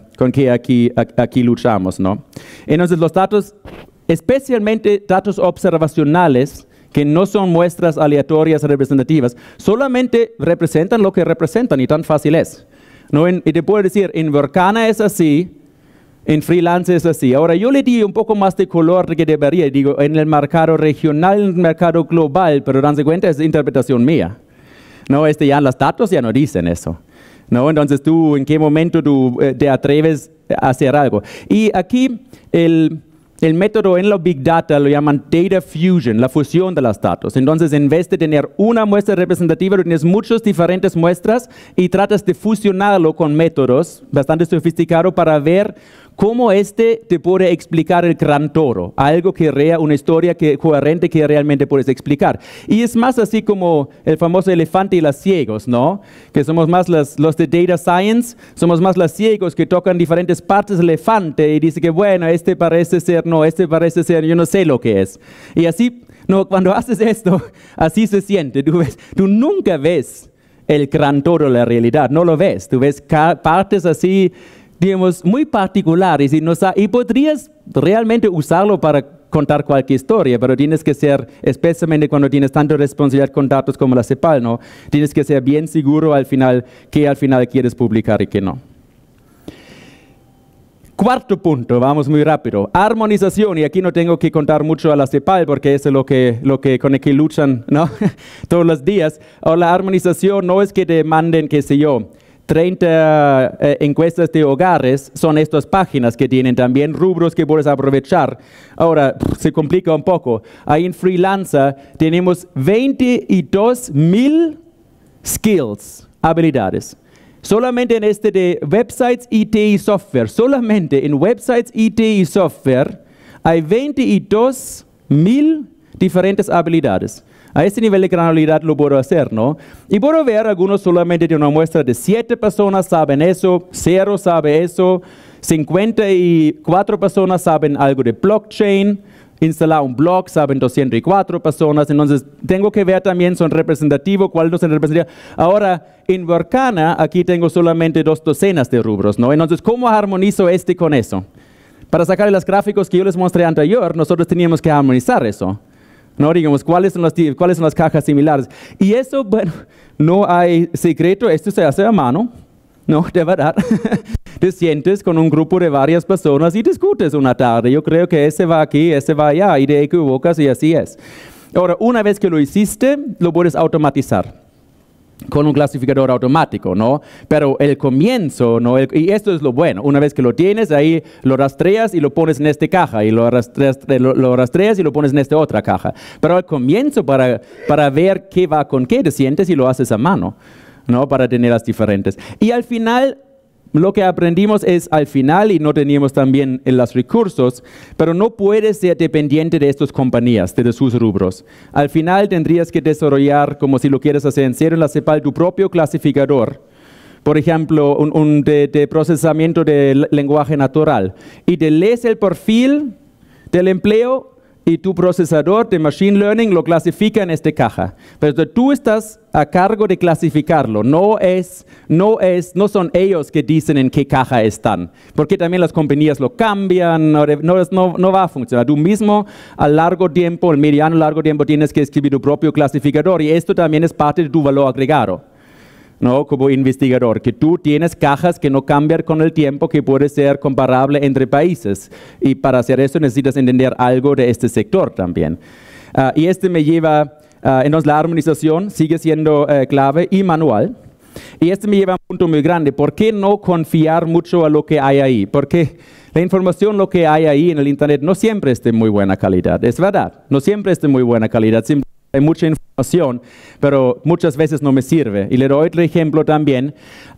aquí luchamos, ¿no? Entonces, los datos, especialmente datos observacionales, que no son muestras aleatorias representativas, solamente representan lo que representan y tan fácil es. ¿No? Y te puedo decir, en Verkana es así, En freelance es así. Ahora, yo le di un poco más de color que debería. Digo, en el mercado regional, en el mercado global, pero danse cuenta, es interpretación mía. No, ya los datos ya no dicen eso. No, entonces tú, ¿en qué momento tú te atreves a hacer algo? Y aquí el método en la Big Data lo llaman Data Fusion, la fusión de los datos. Entonces, en vez de tener una muestra representativa, tú tienes muchas diferentes muestras y tratas de fusionarlo con métodos bastante sofisticados para ver cómo te puede explicar el gran toro, algo que una historia coherente que realmente puedes explicar. Y es más así como el famoso elefante y los ciegos, ¿no? Que somos más los de Data Science, somos más los ciegos que tocan diferentes partes del elefante y dicen que, bueno, parece ser, no, parece ser, yo no sé lo que es. Y así, no, cuando haces esto, así se siente. Tú nunca ves el gran toro, la realidad, no lo ves. Tú ves partes así, digamos, muy particulares y podrías realmente usarlo para contar cualquier historia, pero tienes que ser, especialmente cuando tienes tanta responsabilidad con datos como la CEPAL, ¿no? Tienes que ser bien seguro al final quieres publicar y qué no. Cuarto punto, vamos muy rápido. Armonización, y aquí no tengo que contar mucho a la CEPAL porque eso es lo que con el que luchan, ¿no? Todos los días. O la armonización no es que te manden, qué sé yo, 30 encuestas de hogares, son estas páginas que tienen también rubros que puedes aprovechar. Ahora, se complica un poco. Ahí en Freelancer tenemos 22,000 skills, habilidades. Solamente en de websites, IT y software, solamente en websites, IT y software, hay 22,000 diferentes habilidades. A este nivel de granularidad lo puedo hacer, ¿no? Y puedo ver algunos solamente de una muestra de 7 personas saben eso, 0 sabe eso, 54 personas saben algo de blockchain, instalar un blog saben 204 personas, entonces tengo que ver también son representativos, cuáles no son representativos. Ahora, en Workana, aquí tengo solamente 2 docenas de rubros, ¿no? Entonces, ¿cómo armonizo con eso? Para sacar los gráficos que yo les mostré anterior, nosotros teníamos que armonizar eso. No, digamos, ¿cuáles son las cajas similares? Y eso, bueno, no hay secreto, esto se hace a mano, no, de verdad. Te sientes con un grupo de varias personas y discutes una tarde. Yo creo que ese va aquí, ese va allá, y te equivocas y así es. Ahora, una vez que lo hiciste, lo puedes automatizar con un clasificador automático, ¿no? Pero el comienzo, ¿no? Y esto es lo bueno. Una vez que lo tienes, ahí lo rastreas y lo pones en esta caja, y lo rastreas y lo pones en esta otra caja. Pero al comienzo, para ver qué va con qué, te sientes y lo haces a mano, ¿no? Para tener las diferentes. Y al final, lo que aprendimos es al final, y no teníamos también los recursos, pero no puedes ser dependiente de estas compañías, de sus rubros. Al final tendrías que desarrollar, como si lo quieres hacer en serio en la CEPAL, tu propio clasificador. Por ejemplo, de procesamiento de lenguaje natural. Y te lees el perfil del empleo y tu procesador de Machine Learning lo clasifica en esta caja. Pero tú estás a cargo de clasificarlo. No son ellos que dicen en qué caja están. Porque también las compañías lo cambian, no va a funcionar. Tú mismo a largo tiempo, al mediano largo tiempo, tienes que escribir tu propio clasificador. Y esto también es parte de tu valor agregado, ¿no? Como investigador, que tú tienes cajas que no cambian con el tiempo, que puede ser comparable entre países. Y para hacer eso necesitas entender algo de este sector también. Y me lleva, entonces la armonización sigue siendo clave y manual. Y me lleva a un punto muy grande. ¿Por qué no confiar mucho a lo que hay ahí? Porque la información, lo que hay ahí en el Internet, no siempre es de muy buena calidad. Es verdad, no siempre es de muy buena calidad. Hay mucha información, pero muchas veces no me sirve. Y le doy otro ejemplo también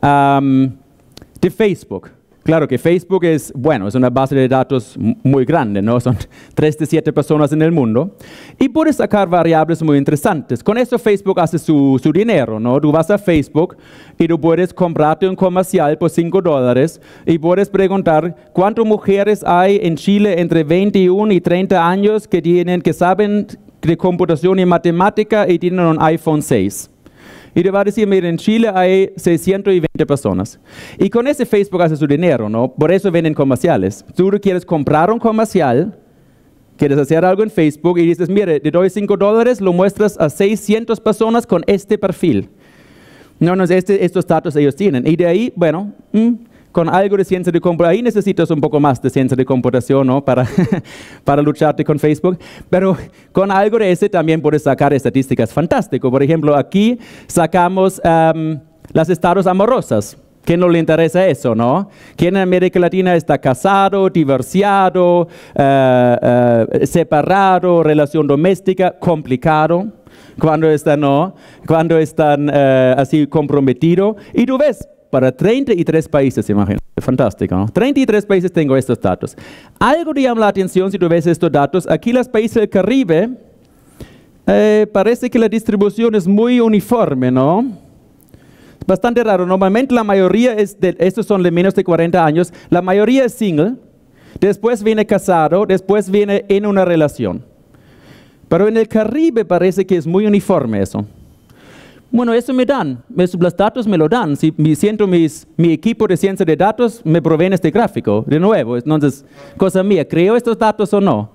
de Facebook. Claro que Facebook es una base de datos muy grande, ¿no? Son 3 de 7 personas en el mundo. Y puedes sacar variables muy interesantes. Con eso Facebook hace su dinero, ¿no? Tú vas a Facebook y tú puedes comprarte un comercial por $5 y puedes preguntar cuántas mujeres hay en Chile entre 21 y 30 años que saben de computación y matemática y tienen un iPhone 6. Y te va a decir, mira, en Chile hay 620 personas. Y con ese Facebook hace su dinero, ¿no? Por eso venden comerciales. Tú quieres comprar un comercial, quieres hacer algo en Facebook y dices, mire, te doy $5, lo muestras a 600 personas con este perfil. No, estos datos ellos tienen. Y de ahí, con algo de ciencia de computación. Ahí necesitas un poco más de ciencia de computación, ¿no? para lucharte con Facebook. Pero con algo de ese también puedes sacar estadísticas fantásticas. Por ejemplo, aquí sacamos las estados amorosas. ¿Quién no le interesa eso, no? ¿Quién en América Latina está casado, divorciado, separado, relación doméstica, complicado? Cuando están así comprometidos. Y tú ves, para 33 países, imagínate, fantástico, ¿no? 33 países tengo estos datos. Algo que llama la atención si tú ves estos datos, aquí los países del Caribe, parece que la distribución es muy uniforme, ¿no? Bastante raro. Normalmente la mayoría estos son de menos de 40 años, la mayoría es single, después viene casado, después viene en una relación. Pero en el Caribe parece que es muy uniforme eso. Bueno, eso me dan, los datos me lo dan. Si siento mi equipo de ciencia de datos me proveen este gráfico, de nuevo. Entonces, cosa mía, ¿creo estos datos o no?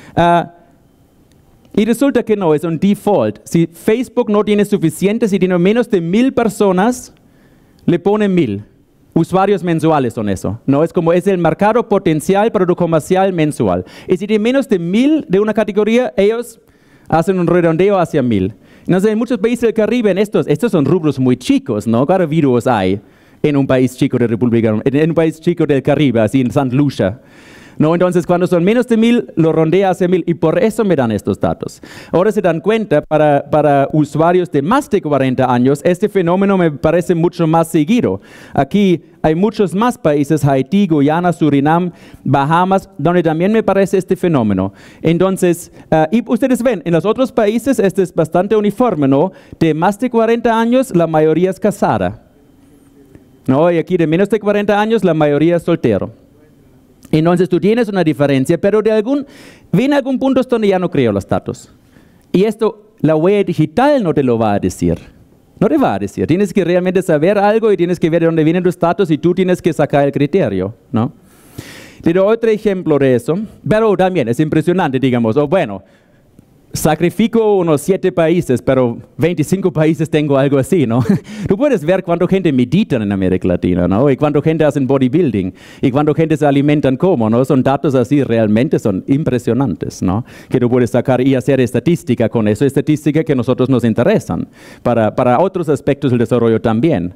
Y resulta que no, es un default. Si Facebook no tiene suficiente, si tiene menos de 1000 personas, le pone 1000. Usuarios mensuales son eso. No es como es el mercado potencial para tu comercial mensual. Y si tiene menos de 1000 de una categoría, ellos hacen un redondeo hacia 1000. Entonces, en muchos países del Caribe, estos son rubros muy chicos, ¿no? ¿Cuántos virus hay en un país chico de República, en un país chico del Caribe, así en St. Lucia? ¿No? Entonces, cuando son menos de 1000, lo rondea hacia 1000 y por eso me dan estos datos. Ahora se dan cuenta, para usuarios de más de 40 años, este fenómeno me parece mucho más seguido. Aquí hay muchos más países, Haití, Guyana, Surinam, Bahamas, donde también me parece este fenómeno. Entonces, y ustedes ven, en los otros países este es bastante uniforme, ¿no? De más de 40 años, la mayoría es casada. ¿No? Y aquí de menos de 40 años, la mayoría es soltero. Entonces tú tienes una diferencia, pero viene algún punto donde ya no creo los datos. Y esto, la huella digital no te lo va a decir. No te va a decir. Tienes que realmente saber algo y tienes que ver de dónde vienen los datos y tú tienes que sacar el criterio, ¿no? Te doy otro ejemplo de eso, pero también es impresionante, digamos, bueno, sacrifico unos 7 países, pero 25 países tengo algo así, ¿no? Tú puedes ver cuánta gente medita en América Latina, ¿no? Y cuánta gente hace bodybuilding, y cuánta gente se alimentan como, ¿no? Son datos así, realmente son impresionantes, ¿no? Que tú puedes sacar y hacer estadística con eso, estadística que a nosotros nos interesan, para otros aspectos del desarrollo también.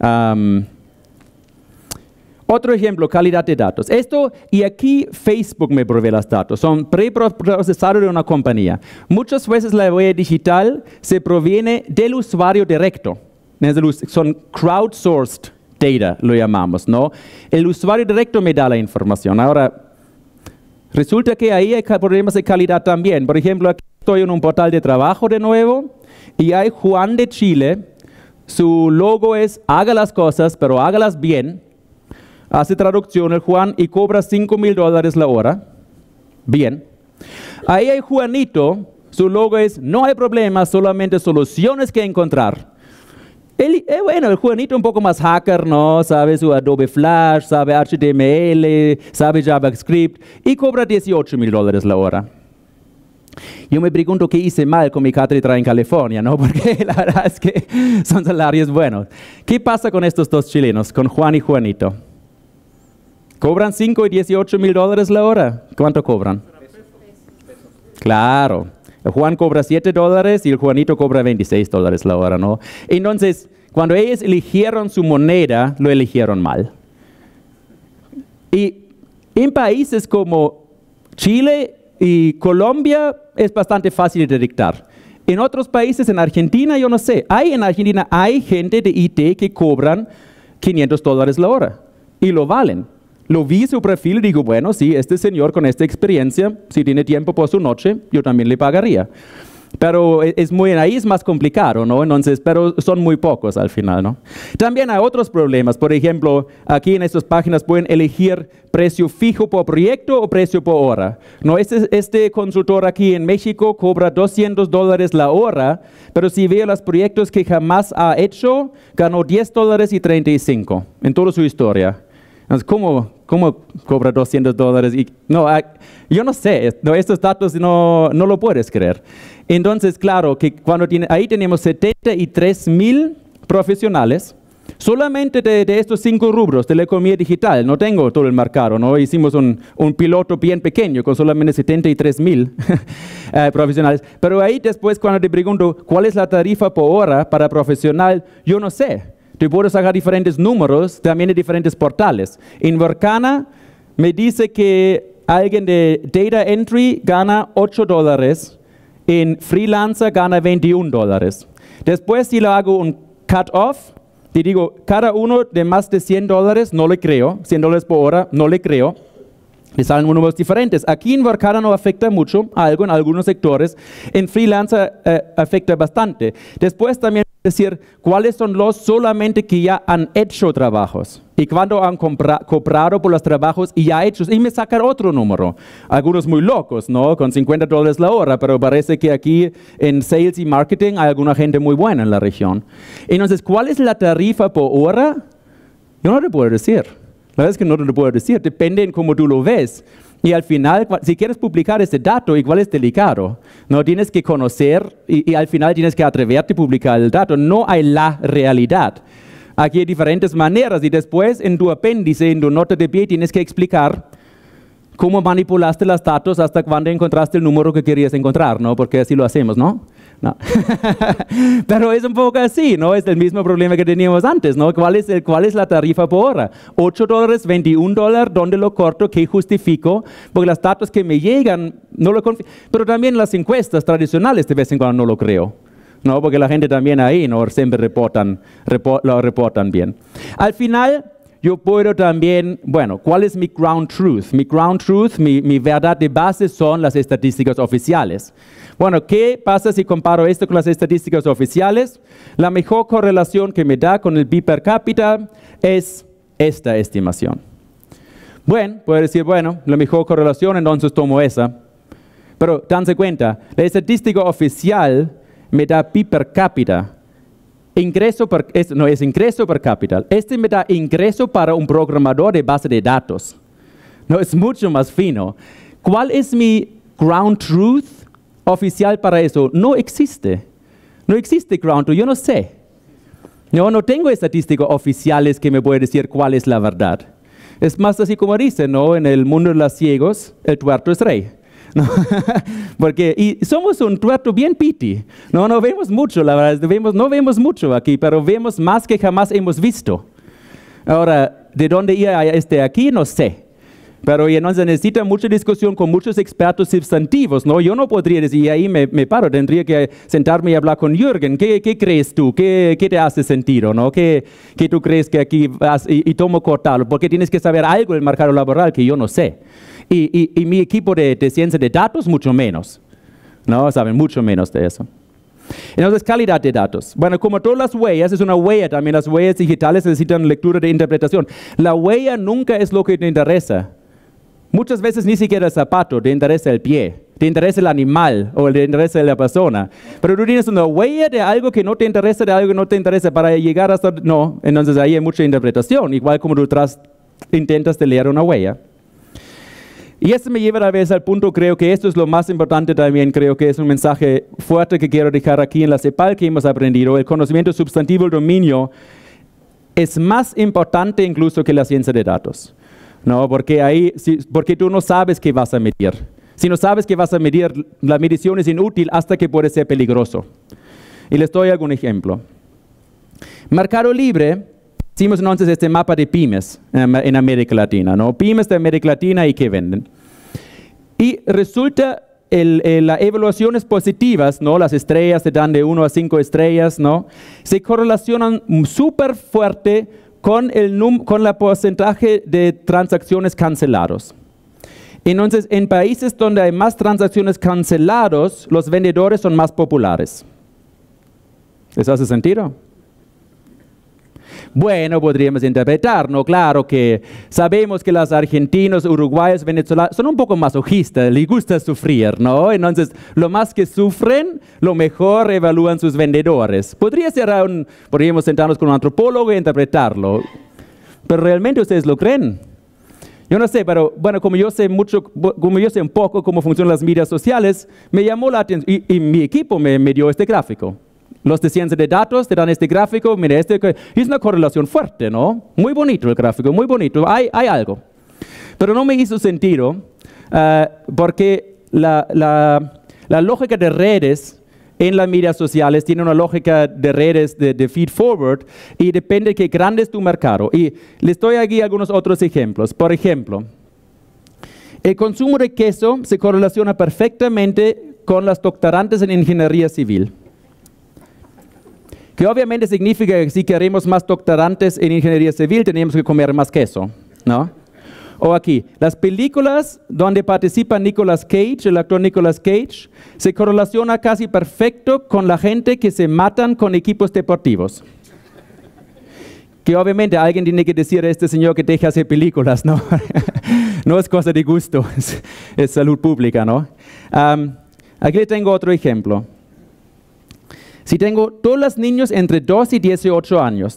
Otro ejemplo, calidad de datos. Esto, y aquí Facebook me provee los datos, son preprocesados de una compañía. Muchas veces la huella digital se proviene del usuario directo. Son crowdsourced data, lo llamamos, ¿no? El usuario directo me da la información. Ahora, resulta que ahí hay problemas de calidad también. Por ejemplo, aquí estoy en un portal de trabajo de nuevo, y hay Juan de Chile. Su logo es, haga las cosas, pero hágalas bien. Hace traducción el Juan y cobra $5,000 la hora. Bien. Ahí hay Juanito, su logo es, no hay problemas, solamente soluciones que encontrar. Bueno, el Juanito un poco más hacker, ¿no? Sabe su Adobe Flash, sabe HTML, sabe JavaScript y cobra $18,000 la hora. Yo me pregunto qué hice mal con mi cátedra en California, ¿no? Porque la verdad es que son salarios buenos. ¿Qué pasa con estos dos chilenos, con Juan y Juanito? ¿Cobran $5 y $18,000 la hora? ¿Cuánto cobran? Claro. El Juan cobra $7 y el Juanito cobra $26 la hora, ¿no? Entonces, cuando ellos eligieron su moneda, lo eligieron mal. Y en países como Chile y Colombia es bastante fácil de detectar. En otros países, en Argentina, yo no sé. En Argentina hay gente de IT que cobran $500 la hora y lo valen. Lo vi su perfil y digo, bueno, sí, este señor con esta experiencia, si tiene tiempo por su noche, yo también le pagaría. Pero ahí es más complicado, ¿no? Entonces, pero son muy pocos al final, ¿no? También hay otros problemas. Por ejemplo, aquí en estas páginas pueden elegir precio fijo por proyecto o precio por hora. ¿No? Este consultor aquí en México cobra $200 la hora, pero si ve los proyectos que jamás ha hecho, ganó $10.35 en toda su historia. Entonces, ¿cómo cobra $200? Yo no sé, estos datos no lo puedes creer. Entonces, claro, que ahí tenemos 73,000 profesionales Solamente de estos 5 rubros de la economía digital, no tengo todo el mercado, ¿no? Hicimos un piloto bien pequeño con solamente 73,000 profesionales. Pero ahí después cuando te pregunto cuál es la tarifa por hora para profesional, yo no sé. Te puedo sacar diferentes números también de diferentes portales. En Workana me dice que alguien de Data Entry gana $8, en Freelancer gana $21. Después si lo hago un cut-off, te digo, cada uno de más de $100 no le creo, $100 por hora no le creo, le salen números diferentes. Aquí en Workana no afecta mucho, algo en algunos sectores, en Freelancer afecta bastante. Después también decir cuáles son los solamente que ya han hecho trabajos y cuándo han cobrado por los trabajos y ya hechos, y me sacan otro número. Algunos muy locos, ¿no? Con $50 la hora, pero parece que aquí en sales y marketing hay alguna gente muy buena en la región. Entonces, ¿cuál es la tarifa por hora? Yo no te puedo decir. La verdad es que no te lo puedo decir, depende en cómo tú lo ves. Y al final, si quieres publicar este dato, igual es delicado. No tienes que conocer y al final tienes que atreverte a publicar el dato. No hay la realidad. Aquí hay diferentes maneras y después en tu apéndice, en tu nota de pie, tienes que explicar cómo manipulaste los datos hasta cuando encontraste el número que querías encontrar, ¿no? Porque así lo hacemos, ¿no? No. Pero es un poco así, ¿no? Es el mismo problema que teníamos antes, ¿no? ¿Cuál es la tarifa por hora? $8, $21, ¿dónde lo corto? ¿Qué justifico? Porque los datos que me llegan, no lo confío. Pero también las encuestas tradicionales de vez en cuando no lo creo, ¿no? Porque la gente también ahí, ¿no? Siempre lo reportan bien. Al final, yo puedo también, bueno, ¿cuál es mi ground truth? Mi ground truth, mi verdad de base son las estadísticas oficiales. Bueno, ¿qué pasa si comparo esto con las estadísticas oficiales? La mejor correlación que me da con el PIB per cápita es esta estimación. Bueno, puedo decir, bueno, la mejor correlación, entonces tomo esa. Pero danse cuenta, la estadística oficial me da PIB per cápita. Ingreso per cápita. Este me da ingreso para un programador de base de datos. No, es mucho más fino. ¿Cuál es mi ground truth oficial para eso? No existe. No existe ground truth, yo no sé. No tengo estadísticas oficiales que me pueden decir cuál es la verdad. Es más así como dicen, ¿no? En el mundo de los ciegos, el tuerto es rey. ¿No? Porque somos un tuerto bien piti. No vemos mucho, la verdad. No vemos mucho aquí, pero vemos más que jamás hemos visto. Ahora, ¿de dónde iba aquí? No sé. Pero entonces necesita mucha discusión con muchos expertos sustantivos, ¿no? Yo no podría decir, y ahí me paro, tendría que sentarme y hablar con Jürgen. ¿Qué crees tú? ¿Qué te hace sentido, no? ¿Qué tú crees que aquí vas y tomo cortarlo? Porque tienes que saber algo del mercado laboral que yo no sé. Y mi equipo de ciencia de datos, mucho menos. ¿No? Saben mucho menos de eso. Entonces, calidad de datos. Bueno, como todas las huellas, es una huella también. Las huellas digitales necesitan lectura de interpretación. La huella nunca es lo que te interesa. Muchas veces ni siquiera el zapato, te interesa el pie, te interesa el animal o te interesa la persona. Pero tú tienes una huella de algo que no te interesa, de algo que no te interesa para llegar hasta... No, entonces ahí hay mucha interpretación, igual como tú intentas de leer una huella. Y esto me lleva a veces al punto, creo que esto es lo más importante también, creo que es un mensaje fuerte que quiero dejar aquí en la CEPAL que hemos aprendido. El conocimiento substantivo, el dominio, es más importante incluso que la ciencia de datos. No, porque tú no sabes qué vas a medir. Si no sabes qué vas a medir, la medición es inútil hasta que puede ser peligroso. Y les doy algún ejemplo. Mercado Libre, hicimos entonces este mapa de pymes en América Latina, ¿no? Pymes de América Latina y qué venden. Y resulta las evaluaciones positivas, ¿no? Las estrellas te dan de 1 a 5 estrellas, ¿no? Se correlacionan súper fuerte con el porcentaje de transacciones cancelados. Entonces, en países donde hay más transacciones canceladas, los vendedores son más populares. ¿Eso hace sentido? Bueno, podríamos interpretar, ¿no? Claro que sabemos que los argentinos, uruguayos, venezolanos son un poco masoquistas, les gusta sufrir, ¿no? Entonces, lo más que sufren, lo mejor evalúan sus vendedores. Podríamos sentarnos con un antropólogo e interpretarlo. Pero realmente ustedes lo creen. Yo no sé, pero bueno, como yo sé un poco cómo funcionan las medias sociales, me llamó la atención y mi equipo me dio este gráfico. Los de ciencia de datos te dan este gráfico, mira, es una correlación fuerte, ¿no? Muy bonito el gráfico, muy bonito, hay algo. Pero no me hizo sentido porque la lógica de redes en las medias sociales tiene una lógica de redes de feed forward y depende de qué grande es tu mercado. Y les doy aquí algunos otros ejemplos. Por ejemplo, el consumo de queso se correlaciona perfectamente con las doctorantes en ingeniería civil. Que obviamente significa que si queremos más doctorantes en ingeniería civil, tenemos que comer más queso, ¿no? O aquí, las películas donde participa Nicolas Cage, el actor Nicolas Cage, se correlaciona casi perfecto con la gente que se matan con equipos deportivos. Que obviamente alguien tiene que decir a este señor que deje hacer películas, ¿no? No es cosa de gusto, es salud pública, ¿no? Aquí le tengo otro ejemplo. Si tengo todos los niños entre 2 y 18 años,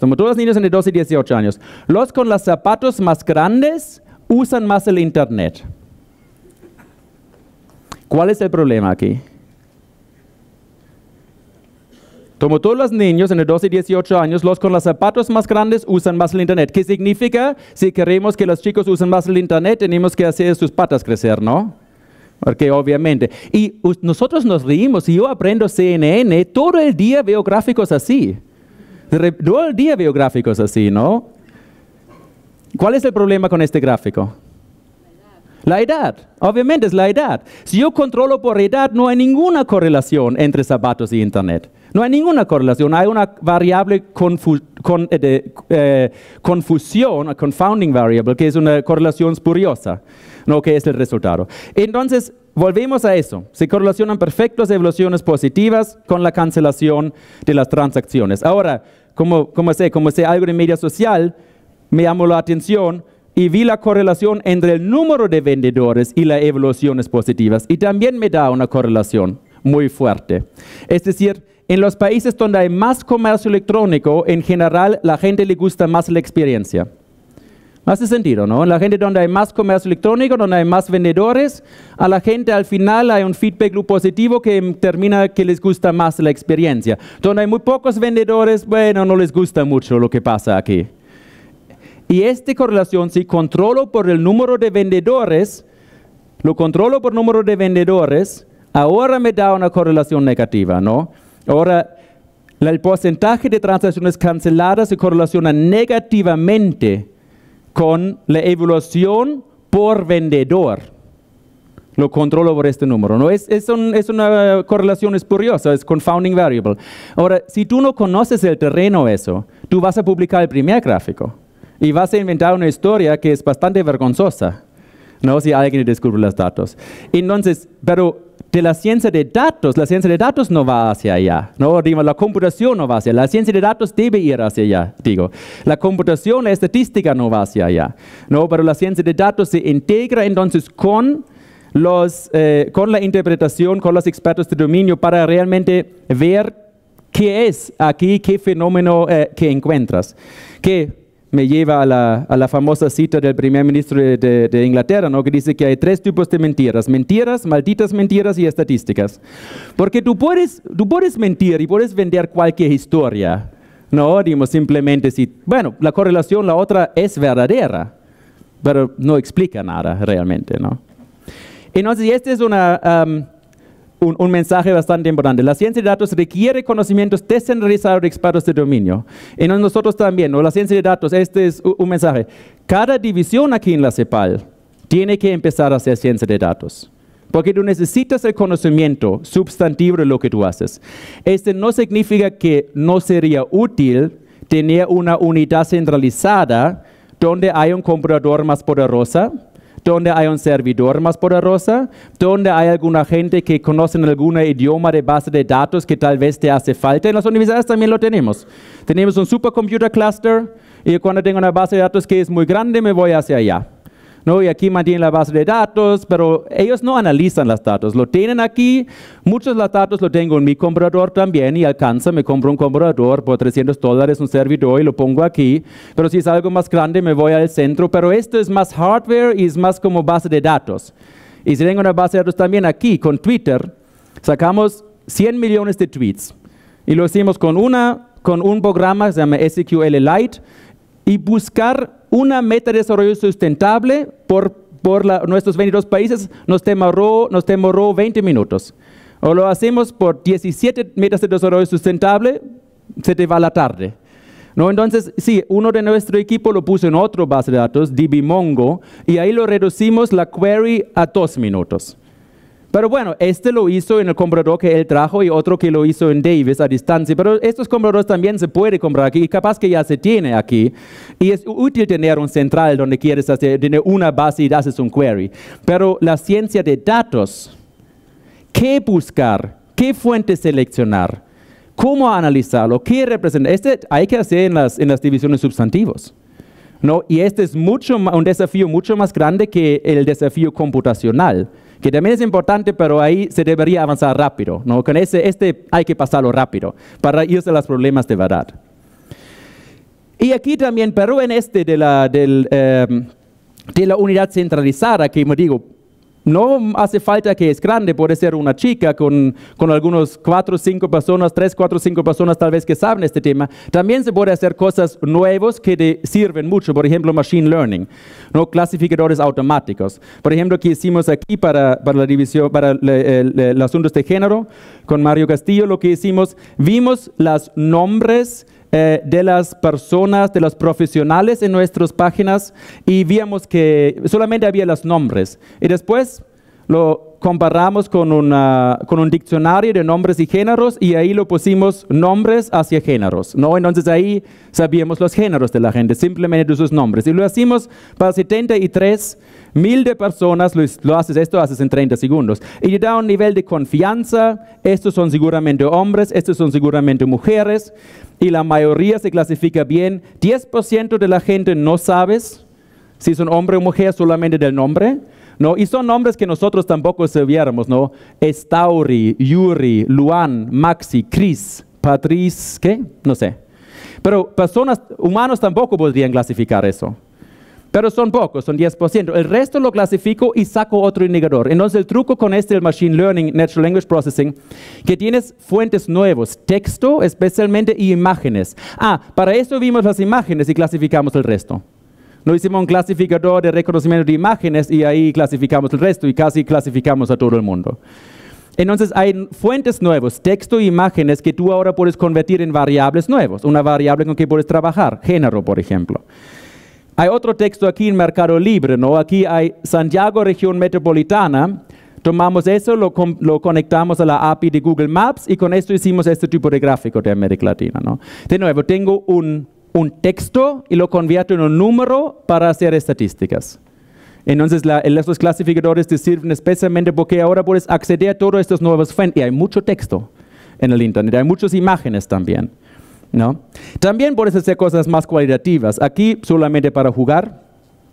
los con los zapatos más grandes usan más el internet. ¿Cuál es el problema aquí? Tomo todos los niños entre 12 y 18 años, los con los zapatos más grandes usan más el internet. ¿Qué significa? Si queremos que los chicos usen más el internet, tenemos que hacer sus patas crecer, ¿no? Porque obviamente. Y nosotros nos reímos. Si yo aprendo CNN, todo el día veo gráficos así. Todo el día veo gráficos así, ¿no? ¿Cuál es el problema con este gráfico? La edad, obviamente es la edad. Si yo controlo por edad, no hay ninguna correlación entre zapatos y internet. No hay ninguna correlación, hay una variable confusión, a confounding variable, que es una correlación espuriosa, ¿no? Que es el resultado. Entonces, volvemos a eso. Se correlacionan perfectas evoluciones positivas con la cancelación de las transacciones. Ahora, como sé algo de media social, me llamó la atención y vi la correlación entre el número de vendedores y las evoluciones positivas. Y también me da una correlación muy fuerte. Es decir, en los países donde hay más comercio electrónico, en general, la gente le gusta más la experiencia. Hace sentido, ¿no? En la gente donde hay más comercio electrónico, donde hay más vendedores, a la gente al final hay un feedback loop positivo que termina que les gusta más la experiencia. Donde hay muy pocos vendedores, bueno, no les gusta mucho lo que pasa aquí. Y esta correlación, si controlo por el número de vendedores, ahora me da una correlación negativa, ¿no? Ahora, el porcentaje de transacciones canceladas se correlaciona negativamente con la evaluación por vendedor. Lo controlo por este número, ¿no? Es una correlación espuriosa, es confounding variable. Ahora, si tú no conoces el terreno eso, tú vas a publicar el primer gráfico. Y vas a inventar una historia que es bastante vergonzosa, ¿no? Si alguien descubre los datos. Entonces, pero de la ciencia de datos no va hacia allá, ¿no? Digo, la computación no va hacia allá. La ciencia de datos debe ir hacia allá, digo. La computación, la estadística no va hacia allá, ¿no? Pero la ciencia de datos se integra entonces con la interpretación, con los expertos de dominio para realmente ver qué es aquí, qué fenómeno que encuentras. Que me lleva a la famosa cita del primer ministro de Inglaterra, ¿no? Que dice que hay 3 tipos de mentiras. Mentiras, malditas mentiras y estadísticas. Porque tú puedes mentir y puedes vender cualquier historia, ¿no? Digamos simplemente si, bueno, la correlación, la otra es verdadera, pero no explica nada realmente, ¿no? Entonces, este es un mensaje bastante importante. La ciencia de datos requiere conocimientos descentralizados de expertos de dominio. Y nosotros también, ¿no? La ciencia de datos, este es un mensaje. Cada división aquí en la CEPAL tiene que empezar a hacer ciencia de datos. Porque tú necesitas el conocimiento sustantivo de lo que tú haces. Este no significa que no sería útil tener una unidad centralizada donde hay un computador más poderoso, donde hay un servidor más poderoso, donde hay alguna gente que conoce algún idioma de base de datos que tal vez te hace falta. En las universidades también lo tenemos. Tenemos un supercomputer cluster y cuando tengo una base de datos que es muy grande me voy hacia allá, ¿no? Y aquí mantienen la base de datos, pero ellos no analizan los datos. Lo tienen aquí, muchos de los datos lo tengo en mi computador también y alcanza, me compro un computador por $300, un servidor y lo pongo aquí. Pero si es algo más grande me voy al centro, pero esto es más hardware y es más como base de datos. Y si tengo una base de datos también aquí con Twitter, sacamos 100 millones de tweets. Y lo hicimos con un programa que se llama SQL Lite y buscar una meta de desarrollo sustentable por nuestros 22 países nos demoró 20 minutos. O lo hacemos por 17 metas de desarrollo sustentable, se te va la tarde. ¿No? Entonces, sí, uno de nuestro equipo lo puso en otra base de datos, DBMongo, y ahí lo reducimos la query a 2 minutos. Pero bueno, este lo hizo en el comprador que él trajo y otro que lo hizo en Davis a distancia. Pero estos compradores también se puede comprar aquí y capaz que ya se tiene aquí. Y es útil tener un central donde quieres tener una base y haces un query. Pero la ciencia de datos, ¿qué buscar? ¿Qué fuente seleccionar? ¿Cómo analizarlo? ¿Qué representa? Hay que hacer en las divisiones sustantivos. ¿No? Y este es un desafío mucho más grande que el desafío computacional, que también es importante, pero ahí se debería avanzar rápido, ¿no? Con este hay que pasarlo rápido para irse a los problemas de verdad. Y aquí también, pero en de la unidad centralizada, que me digo, no hace falta que es grande, puede ser una chica con algunos 4 o 5 personas, 3, 4 o 5 personas tal vez que saben este tema. También se puede hacer cosas nuevas que sirven mucho, por ejemplo, machine learning, ¿no? Clasificadores automáticos. Por ejemplo, que hicimos aquí para la división, para los asuntos de género, con Mario Castillo, lo que hicimos, vimos los nombres de las personas, de los profesionales en nuestras páginas y vimos que solamente había los nombres. Y después lo comparamos con un diccionario de nombres y géneros y ahí lo pusimos nombres hacia géneros, ¿no? Entonces ahí sabíamos los géneros de la gente, simplemente de sus nombres. Y lo hacemos para 73,000 de personas, esto haces en 30 segundos. Y te da un nivel de confianza, estos son seguramente hombres, estos son seguramente mujeres, y la mayoría se clasifica bien. 10% de la gente no sabes si son hombre o mujer solamente del nombre, ¿no? Y son nombres que nosotros tampoco sabiéramos, ¿no? Estauri, Yuri, Luan, Maxi, Chris, Patrice, ¿qué? No sé. Pero humanos tampoco podrían clasificar eso. Pero son pocos, son 10%. El resto lo clasifico y saco otro indicador. Entonces el truco con el Machine Learning, Natural Language Processing, que tienes fuentes nuevos, texto especialmente y imágenes. Para eso vimos las imágenes y clasificamos el resto. No hicimos un clasificador de reconocimiento de imágenes y ahí clasificamos el resto y casi clasificamos a todo el mundo. Entonces hay fuentes nuevas, texto e imágenes que tú ahora puedes convertir en variables nuevas. Una variable con que puedes trabajar, género por ejemplo. Hay otro texto aquí en Mercado Libre, ¿no? Aquí hay Santiago, región metropolitana. Tomamos eso, lo conectamos a la API de Google Maps y con esto hicimos este tipo de gráfico de América Latina, ¿no? De nuevo, tengo un texto y lo convierto en un número para hacer estadísticas. Entonces, estos clasificadores te sirven especialmente porque ahora puedes acceder a todas estas nuevas fuentes. Y hay mucho texto en el Internet, hay muchas imágenes también, ¿no? También puedes hacer cosas más cualitativas. Aquí, solamente para jugar,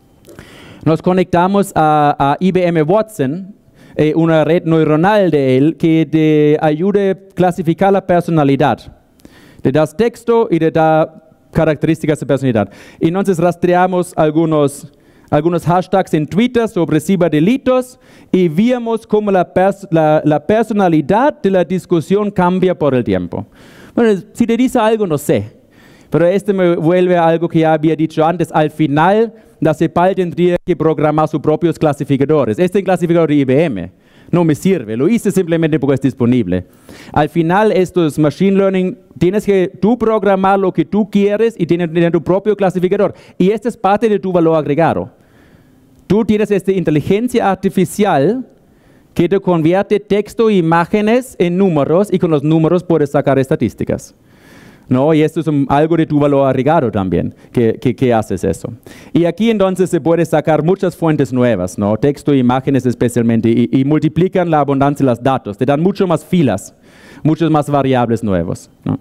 nos conectamos a IBM Watson, una red neuronal de él que te ayude a clasificar la personalidad. Te das texto y te da características de personalidad. Entonces rastreamos algunos hashtags en Twitter sobre ciberdelitos y vimos cómo la personalidad de la discusión cambia por el tiempo. Bueno, si te dice algo, no sé. Pero me vuelve a algo que ya había dicho antes. Al final, la CEPAL tendría que programar sus propios clasificadores. Clasificador de IBM no me sirve. Lo hice simplemente porque es disponible. Al final, esto es Machine Learning. Tienes que tú programar lo que tú quieres y tienes que tener tu propio clasificador. Y este es parte de tu valor agregado. Tú tienes esta inteligencia artificial que te convierte texto e imágenes en números y con los números puedes sacar estadísticas, ¿no? Y esto es algo de tu valor agregado también, que haces eso. Y aquí entonces se puede sacar muchas fuentes nuevas, ¿no? Texto e imágenes especialmente, y multiplican la abundancia de los datos, te dan mucho más filas, muchas más variables nuevas, ¿no?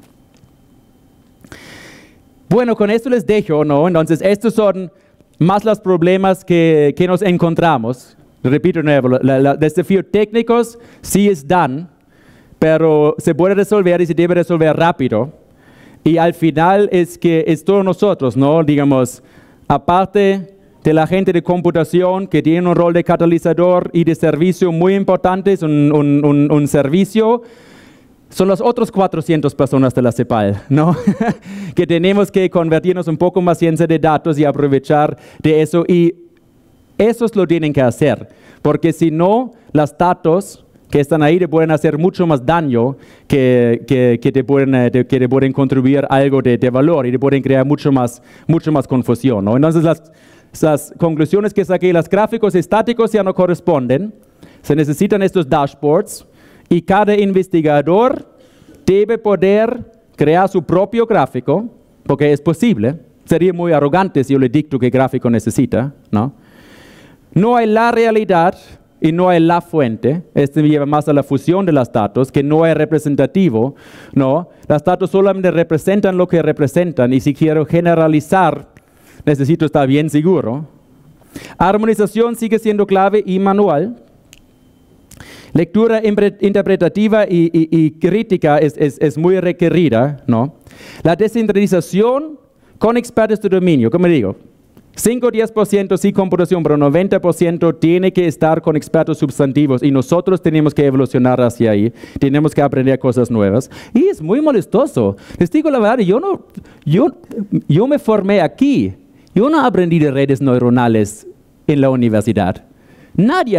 Bueno, con esto les dejo, ¿no? Entonces estos son más los problemas que nos encontramos. Repito de nuevo, los desafíos técnicos sí están, pero se puede resolver y se debe resolver rápido. Y al final es que es todos nosotros, ¿no? Digamos, aparte de la gente de computación que tiene un rol de catalizador y de servicio muy importante, es un servicio, son las otras 400 personas de la CEPAL, ¿no? Que tenemos que convertirnos un poco más ciencia de datos y aprovechar de eso. Y esos lo tienen que hacer, porque si no, los datos que están ahí te pueden hacer mucho más daño que te pueden contribuir algo de valor y te pueden crear mucho más confusión, ¿no? Entonces, las conclusiones que saqué, los gráficos estáticos ya no corresponden. Se necesitan estos dashboards y cada investigador debe poder crear su propio gráfico, porque es posible. Sería muy arrogante si yo le dicto qué gráfico necesita, ¿no? No hay la realidad y no hay la fuente. Esto me lleva más a la fusión de los datos, que no es representativo, ¿no? Los datos solamente representan lo que representan, y si quiero generalizar, necesito estar bien seguro. Armonización sigue siendo clave y manual. Lectura interpretativa y crítica es muy requerida, ¿no? La descentralización con expertos de dominio, como digo, 5 o 10% sí computación, pero 90% tiene que estar con expertos sustantivos, y nosotros tenemos que evolucionar hacia ahí, tenemos que aprender cosas nuevas. Y es muy molestoso. Les digo la verdad, yo me formé aquí. Yo no aprendí de redes neuronales en la universidad. Nadie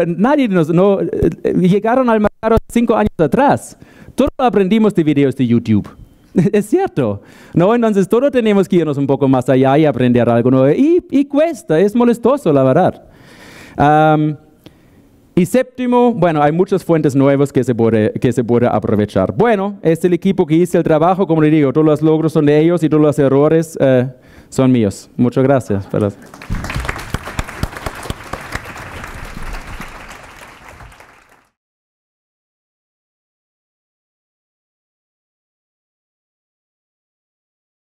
llegaron al mercado 5 años atrás. Todos aprendimos de videos de YouTube. Es cierto, ¿no? Entonces todos tenemos que irnos un poco más allá y aprender algo nuevo. Y cuesta, es molestoso, la verdad. Y séptimo, bueno, hay muchas fuentes nuevas que se puede aprovechar. Bueno, es el equipo que hizo el trabajo, como le digo, todos los logros son de ellos y todos los errores son míos. Muchas gracias.